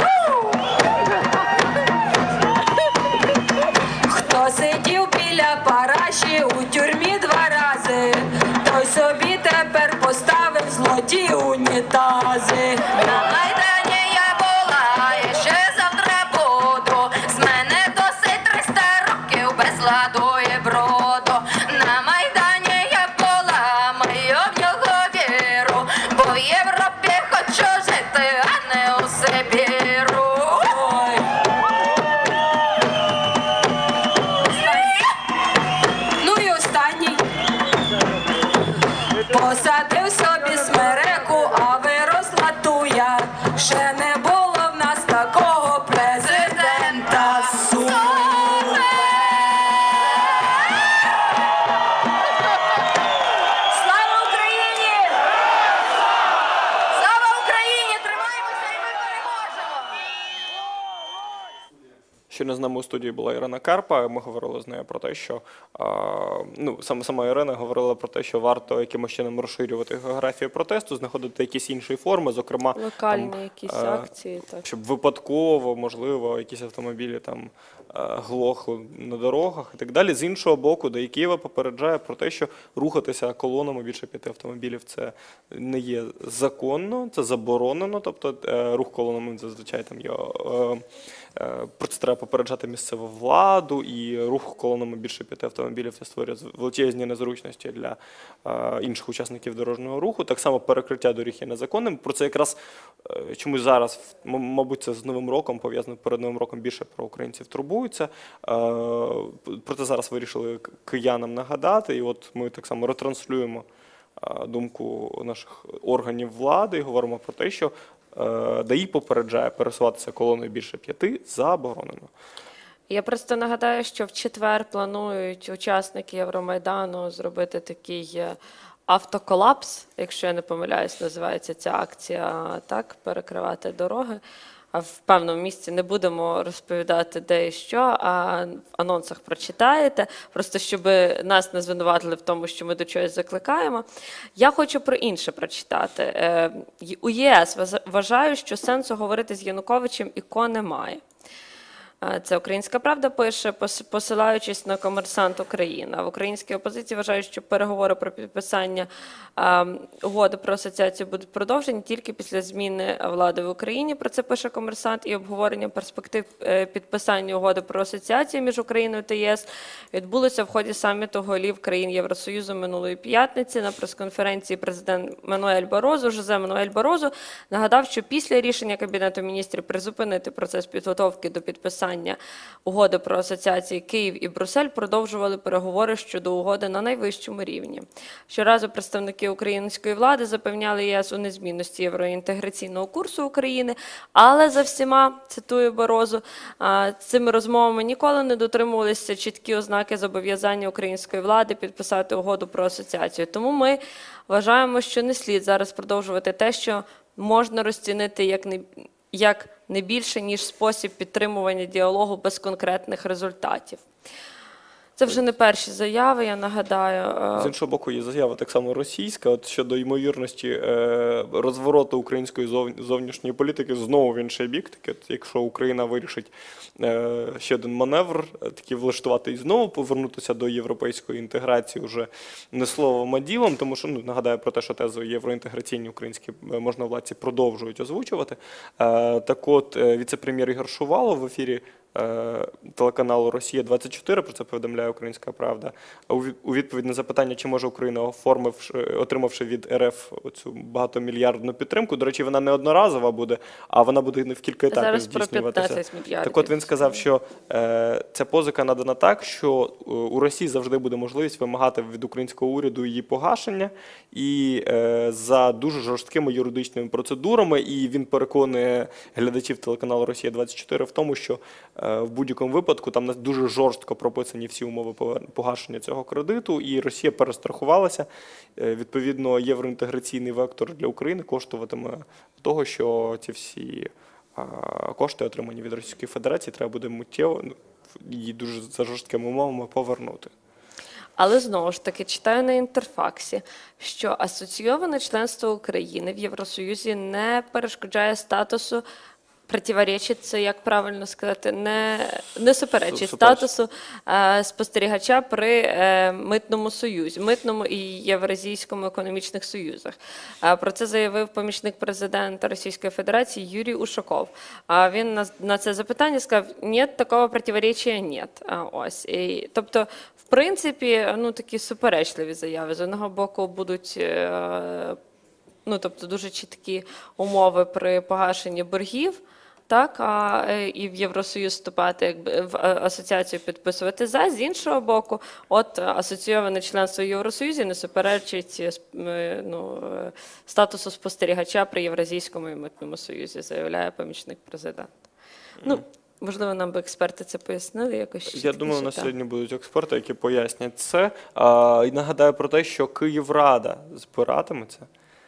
Хто сидів біля параші у тюрмі 2 рази, той собі тепер поставив злоті унітази. На Майдані я була, і ще завтра буду, з мене досить 300 років без ладу і броду. На Майдані я була, маю в нього віру, бо в Європі хочу жити, а не у Сибіру. Ой. Ну і останній. Посадив собі смереку, а виросла туя. Ще не було в нас такого президента. Супер! Слава Україні! Слава Україні! Тримаємося і ми переможемо! Щойно з нами у студії була Ірина Карпа. Ми говорили з нею про те, що сама Ірина говорила про те, що варто якимось чином розширювати географію протесту, знаходити якісь інші форми, зокрема Локальні якісь акції, так. щоб випадково, можливо, якісь автомобілі там глохли на дорогах і так далі. З іншого боку, до Києва попереджає про те, що рухатися колонами більше 5 автомобілів – це не є законно, це заборонено. Тобто рух колонами зазвичай там є, про це треба попереджати місцеву владу, і рух колонами більше 5 автомобілів – це створює величезні незручності для інших учасників дорожнього руху. Так само перекриття доріг є незаконним. Про це якраз чомусь зараз, мабуть, це з Новим роком, пов'язано перед Новим роком, більше про українців турбуються. Про це зараз вирішили киянам нагадати, і от ми так само ретранслюємо думку наших органів влади і говоримо про те, що ДАІ попереджає пересуватися колоною більше 5 заборонено. Я просто нагадаю, що в четвер планують учасники Євромайдану зробити такий автоколапс, якщо я не помиляюсь, називається ця акція, так, перекривати дороги. А в певному місці не будемо розповідати де і що, а в анонсах прочитаєте, просто щоб нас не звинуватили в тому, що ми до чогось закликаємо. Я хочу про інше прочитати. У ЄС вважають, що сенсу говорити з Януковичем і ко немає. Це «Українська правда» пише, посилаючись на «Комерсант Україна». В українській опозиції вважають, що переговори про підписання угоди про асоціацію будуть продовжені тільки після зміни влади в Україні. Про це пише «Комерсант», і обговорення перспектив підписання угоди про асоціацію між Україною та ЄС відбулося в ході саміту голів країн Євросоюзу минулої п'ятниці. На прес-конференції президент Жозе Мануель Барозу нагадав, що після рішення Кабінету міністрів призупинити процес підготовки до підписання підписання угоди про асоціації Київ і Брюссель продовжували переговори щодо угоди на найвищому рівні. Щоразу представники української влади запевняли ЄС у незмінності євроінтеграційного курсу України, але за всіма, цитую Барозу, цими розмовами ніколи не дотримувалися чіткі ознаки зобов'язання української влади підписати угоду про асоціацію. Тому ми вважаємо, що не слід зараз продовжувати те, що можна розцінити як не більше, ніж спосіб підтримування діалогу без конкретних результатів. Це вже не перші заяви, я нагадаю. З іншого боку, є заява так само російська, от щодо ймовірності розвороту української зовнішньої політики знову в інший бік. Таке, якщо Україна вирішить ще один маневр, такий влаштувати і знову повернутися до європейської інтеграції вже не словом, а ділом, тому що, нагадаю про те, що тези євроінтеграційні українські можновладці продовжують озвучувати. Так от, віце-прем'єр Ігор Шувалов в ефірі телеканалу «Росія-24», про це повідомляє «Українська правда», у відповідь на запитання, чи може Україна, отримавши від РФ цю багатомільярдну підтримку, до речі, вона не одноразова буде, а вона буде в кілька етапів здійснюватися. Зараз про 15 мільярдів. Так от він сказав, що ця позика надана так, що у Росії завжди буде можливість вимагати від українського уряду її погашення і за дуже жорсткими юридичними процедурами, і він переконує глядачів телеканалу «Росія-24» в тому, що в будь-якому випадку там дуже жорстко прописані всі умови погашення цього кредиту, і Росія перестрахувалася. Відповідно, євроінтеграційний вектор для України коштуватиме того, що ці всі кошти, отримані від Російської Федерації, треба буде миттєво і дуже за жорсткими умовами повернути. Але знову ж таки читаю на Інтерфаксі, що асоційоване членство України в Євросоюзі не перешкоджає статусу, противоречить, це як правильно сказати, не суперечить статусу спостерігача при митному союзі, митному і Євразійському економічних союзах. Про це заявив помічник президента Російської Федерації Юрій Ушаков. Він на це запитання сказав: "Ні, такого противоречия нет". Ось. Тобто, в принципі, такі суперечливі заяви. З одного боку будуть тобто дуже чіткі умови при погашенні боргів, так, і в Євросоюз вступати, в асоціацію підписувати з іншого боку, асоційоване членство в Євросоюзі не суперечить статусу спостерігача при Євразійському і митному союзі, заявляє помічник президента. Можливо, нам би експерти це пояснили якось. Я думаю, у нас сьогодні будуть експерти, які пояснять це. І нагадаю про те, що Київрада збиратиметься.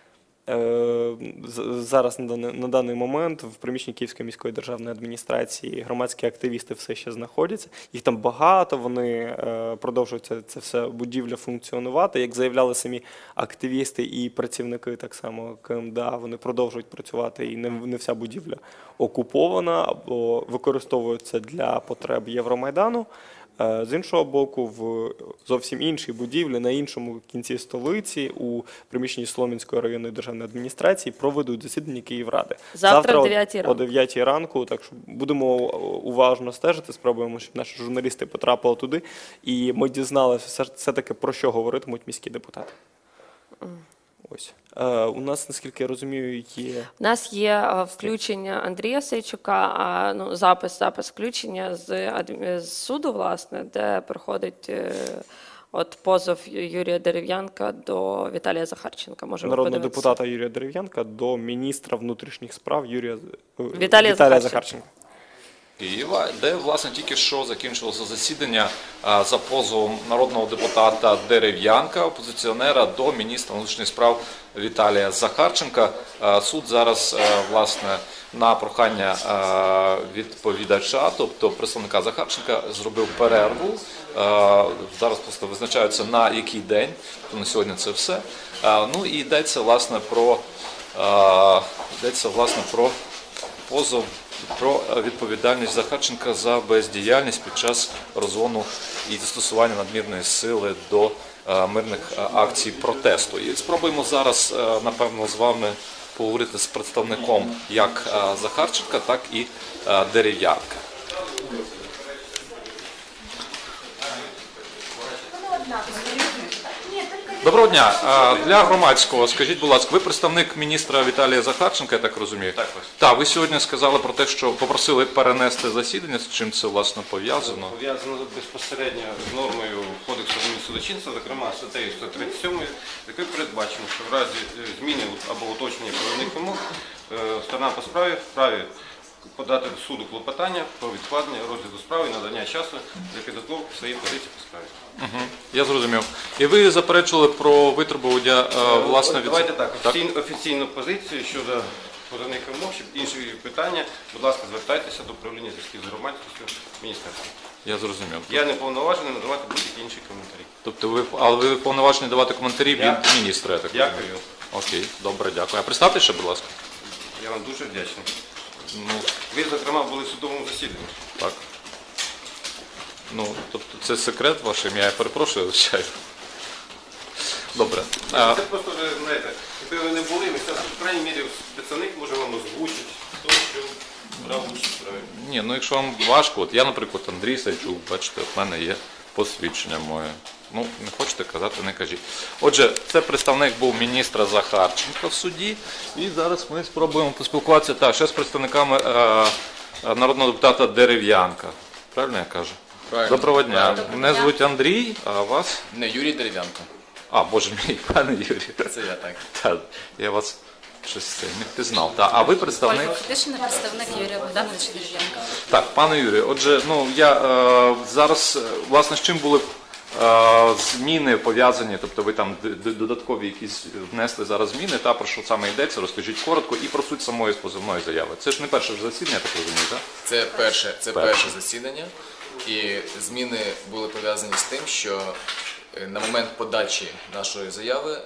Зараз на даний момент в приміщенні Київської міської державної адміністрації громадські активісти все ще знаходяться. Їх там багато, вони продовжують це все будівля функціонувати. Як заявляли самі активісти і працівники так само КМДА, вони продовжують працювати, і не вся будівля окупована або використовується для потреб Євромайдану. З іншого боку, в зовсім іншій будівлі, на іншому кінці столиці, у приміщенні Солом'янської районної державної адміністрації проведуть засідання Київради. Завтра о 9 ранку. О 9 ранку, так що будемо уважно стежити, спробуємо, щоб наші журналісти потрапили туди, і ми дізналися все-таки, про що говоритимуть міські депутати. Ось. У нас, наскільки я розумію, є... У нас є включення Андрія Сейчука, запис включення з суду, власне, де проходить позов Юрія Дерев'янка до Віталія Захарченка. Народного депутата Юрія Дерев'янка до міністра внутрішніх справ Віталія Захарченка. Києва, де, власне, тільки що закінчилося засідання за позовом народного депутата Дерев'янка, опозиціонера, до міністра внутрішніх справ Віталія Захарченка. Суд зараз, власне, на прохання відповідача, тобто представника Захарченка, зробив перерву. Зараз просто визначаються, на який день, на сьогодні це все. І йдеться, власне, про позов про відповідальність Захарченка за бездіяльність під час розгону і застосування надмірної сили до мирних акцій протесту. І спробуємо зараз, напевно, з вами поговорити з представником як Захарченка, так і Дерев'янка. Доброго дня. Для громадського, скажіть, будь ласка, ви представник міністра Віталія Захарченка, я так розумію? Так, ось. Так, ви сьогодні сказали про те, що попросили перенести засідання, з чим це, власне, пов'язано? Пов'язано безпосередньо з нормою Кодексу судочинства, зокрема статтею 137, якою передбачено, що в разі зміни або уточнення правових вимог сторона по справі вправі подати до суду клопотання про відкладення розгляду справи і надання часу для підготовки своєї позиції по справі. Я зрозумів. І ви заперечували про витребування, власне, від... Давайте так, офіційну позицію щодо поданих вимог, щоб інші питання, будь ласка, звертайтеся до управління зв'язків з громадськістю міністерства. Я зрозумів. Я не повноважений надавати будь-які інші коментарі. Тобто але ви повноважені давати коментарі від міністра, я так розумію? Дякую. Окей, добре, дякую. А представте ще, будь ласка. Я вам дуже вдячний. Ви, зокрема, були в судовому засіданні. Так. Тобто це секрет ваше ім'я, я перепрошую, звичайно. Добре. Це просто вже, знаєте, якби ви не були, ми зараз, в крайній мірі, представник може вам озвучити, хто що брав участь в справі. Ні, якщо вам важко, от я, наприклад, Андрій Сайчук, бачите, в мене є посвідчення моє. Не хочете казати, не кажіть. Отже, це представник був міністра Захарченка в суді, і зараз ми спробуємо поспілкуватися ще з представниками народного депутата Дерев'янка. Правильно я кажу? Правильно. Доброго дня. Мене звуть Андрій, а вас? Не, Юрій Дерев'янко. А, боже мій, пане Юрій. Це я так. Так, я вас щось не впізнав. А ви представник? Фактично представник Юрія Богдановича Дерев'янка. Так, пане Юрію, отже, я зараз, власне, з чим були зміни пов'язані, тобто ви там додаткові якісь внесли зараз зміни, про що саме йдеться, розкажіть коротко, і про суть самої позовної заяви. Це ж не перше засідання, я так розумію, так? Це перше засідання, і зміни були пов'язані з тим, що на момент подачі нашої заяви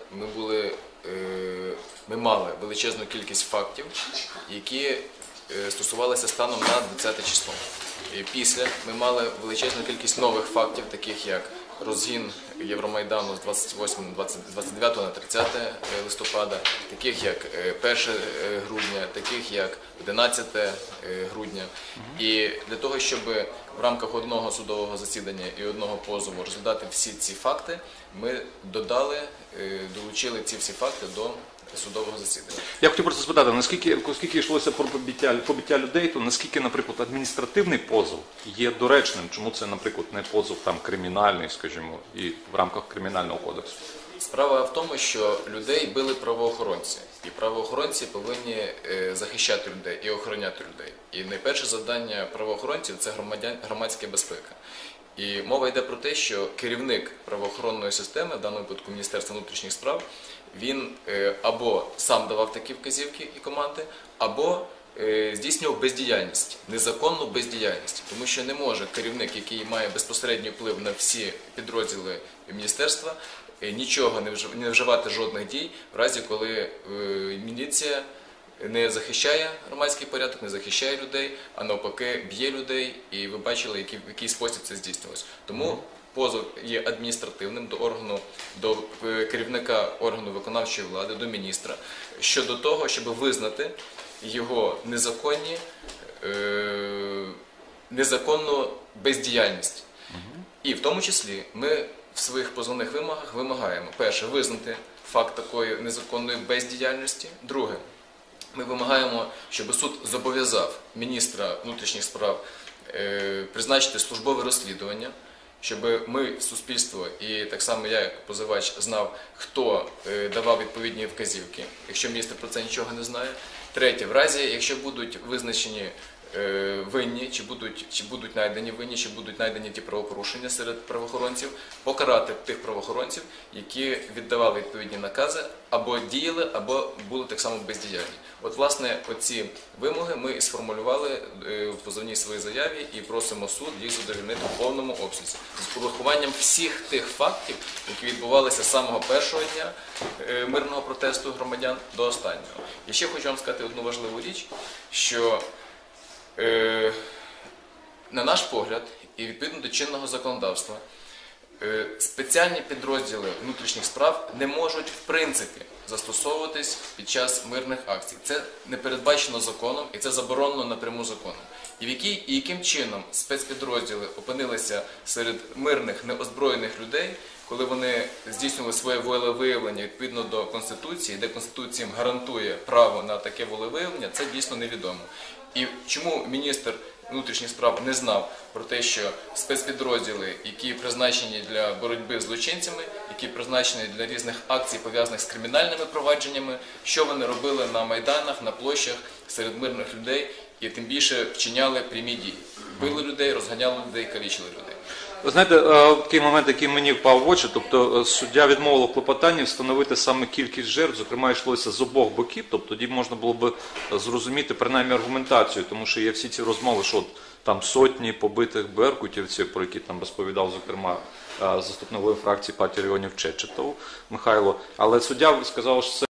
ми мали величезну кількість фактів, які стосувалися станом на 20 число. І після ми мали величезну кількість нових фактів, таких як розгін Євромайдану з 29 на 30 листопада, таких як 1 грудня, таких як 11 грудня. І для того, щоб в рамках одного судового засідання і одного позову розглядати всі ці факти, ми долучили ці всі факти до судового засідання. Я хотів просто спитати, оскільки йшлося про побиття людей, то наскільки, наприклад, адміністративний позов є доречним? Чому це, наприклад, не позов кримінальний, скажімо, і в рамках Кримінального кодексу? Справа в тому, що людей били правоохоронці, і правоохоронці повинні захищати людей і охороняти людей. І найперше завдання правоохоронців – це громадська безпека. І мова йде про те, що керівник правоохоронної системи, в даному випадку Міністерства внутрішніх справ, він або сам давав такі вказівки і команди, або здійснював бездіяльність, незаконну бездіяльність. Тому що не може керівник, який має безпосередній вплив на всі підрозділи міністерства, нічого не вживати жодних дій, в разі коли міліція не захищає громадський порядок, не захищає людей, а навпаки б'є людей, і ви бачили, в який спосіб це здійснювалося. Тому позов є адміністративним до керівника органу виконавчої влади, до міністра, щодо того, щоб визнати його незаконну бездіяльність. І в тому числі ми в своїх позовних вимогах вимагаємо, перше, визнати факт такої незаконної бездіяльності, друге, ми вимагаємо, щоб суд зобов'язав міністра внутрішніх справ призначити службове розслідування, щоб ми, суспільство, і так само я, як позивач, знав, хто давав відповідні вказівки, якщо міністр про це нічого не знає. Третє, в разі, якщо будуть визначені винні, чи будуть знайдені винні, чи будуть знайдені ті правопорушення серед правоохоронців, покарати тих правоохоронців, які віддавали відповідні накази, або діяли, або були так само бездіяльні. От, власне, оці вимоги ми сформулювали в позовній своїй заяві і просимо суд їх задовольнити в повному обсязі. З урахуванням всіх тих фактів, які відбувалися з самого першого дня мирного протесту громадян до останнього. І ще хочу вам сказати одну важливу річ, що на наш погляд, і відповідно до чинного законодавства, спеціальні підрозділи внутрішніх справ не можуть в принципі застосовуватись під час мирних акцій. Це не передбачено законом і це заборонено напряму законом. І яким чином спецпідрозділи опинилися серед мирних неозброєних людей, коли вони здійснювали своє волевиявлення відповідно до Конституції, де Конституція їм гарантує право на таке волевиявлення, це дійсно невідомо. І чому міністр внутрішніх справ не знав про те, що спецпідрозділи, які призначені для боротьби з злочинцями, які призначені для різних акцій, пов'язаних з кримінальними провадженнями, що вони робили на майданах, на площах, серед мирних людей, і тим більше вчиняли прямі дії. Били людей, розганяли людей, калічили людей. Ви знаєте, такий момент, який мені впав в очі, тобто суддя відмовила в клопотанні встановити саме кількість жертв, зокрема йшлося з обох боків, тобто тоді можна було б зрозуміти принаймні аргументацію, тому що є всі ці розмови, що там сотні побитих беркутівців, про які там розповідав, зокрема, заступник голови фракції партії регіонів Чечетов Михайло, але суддя сказав, що це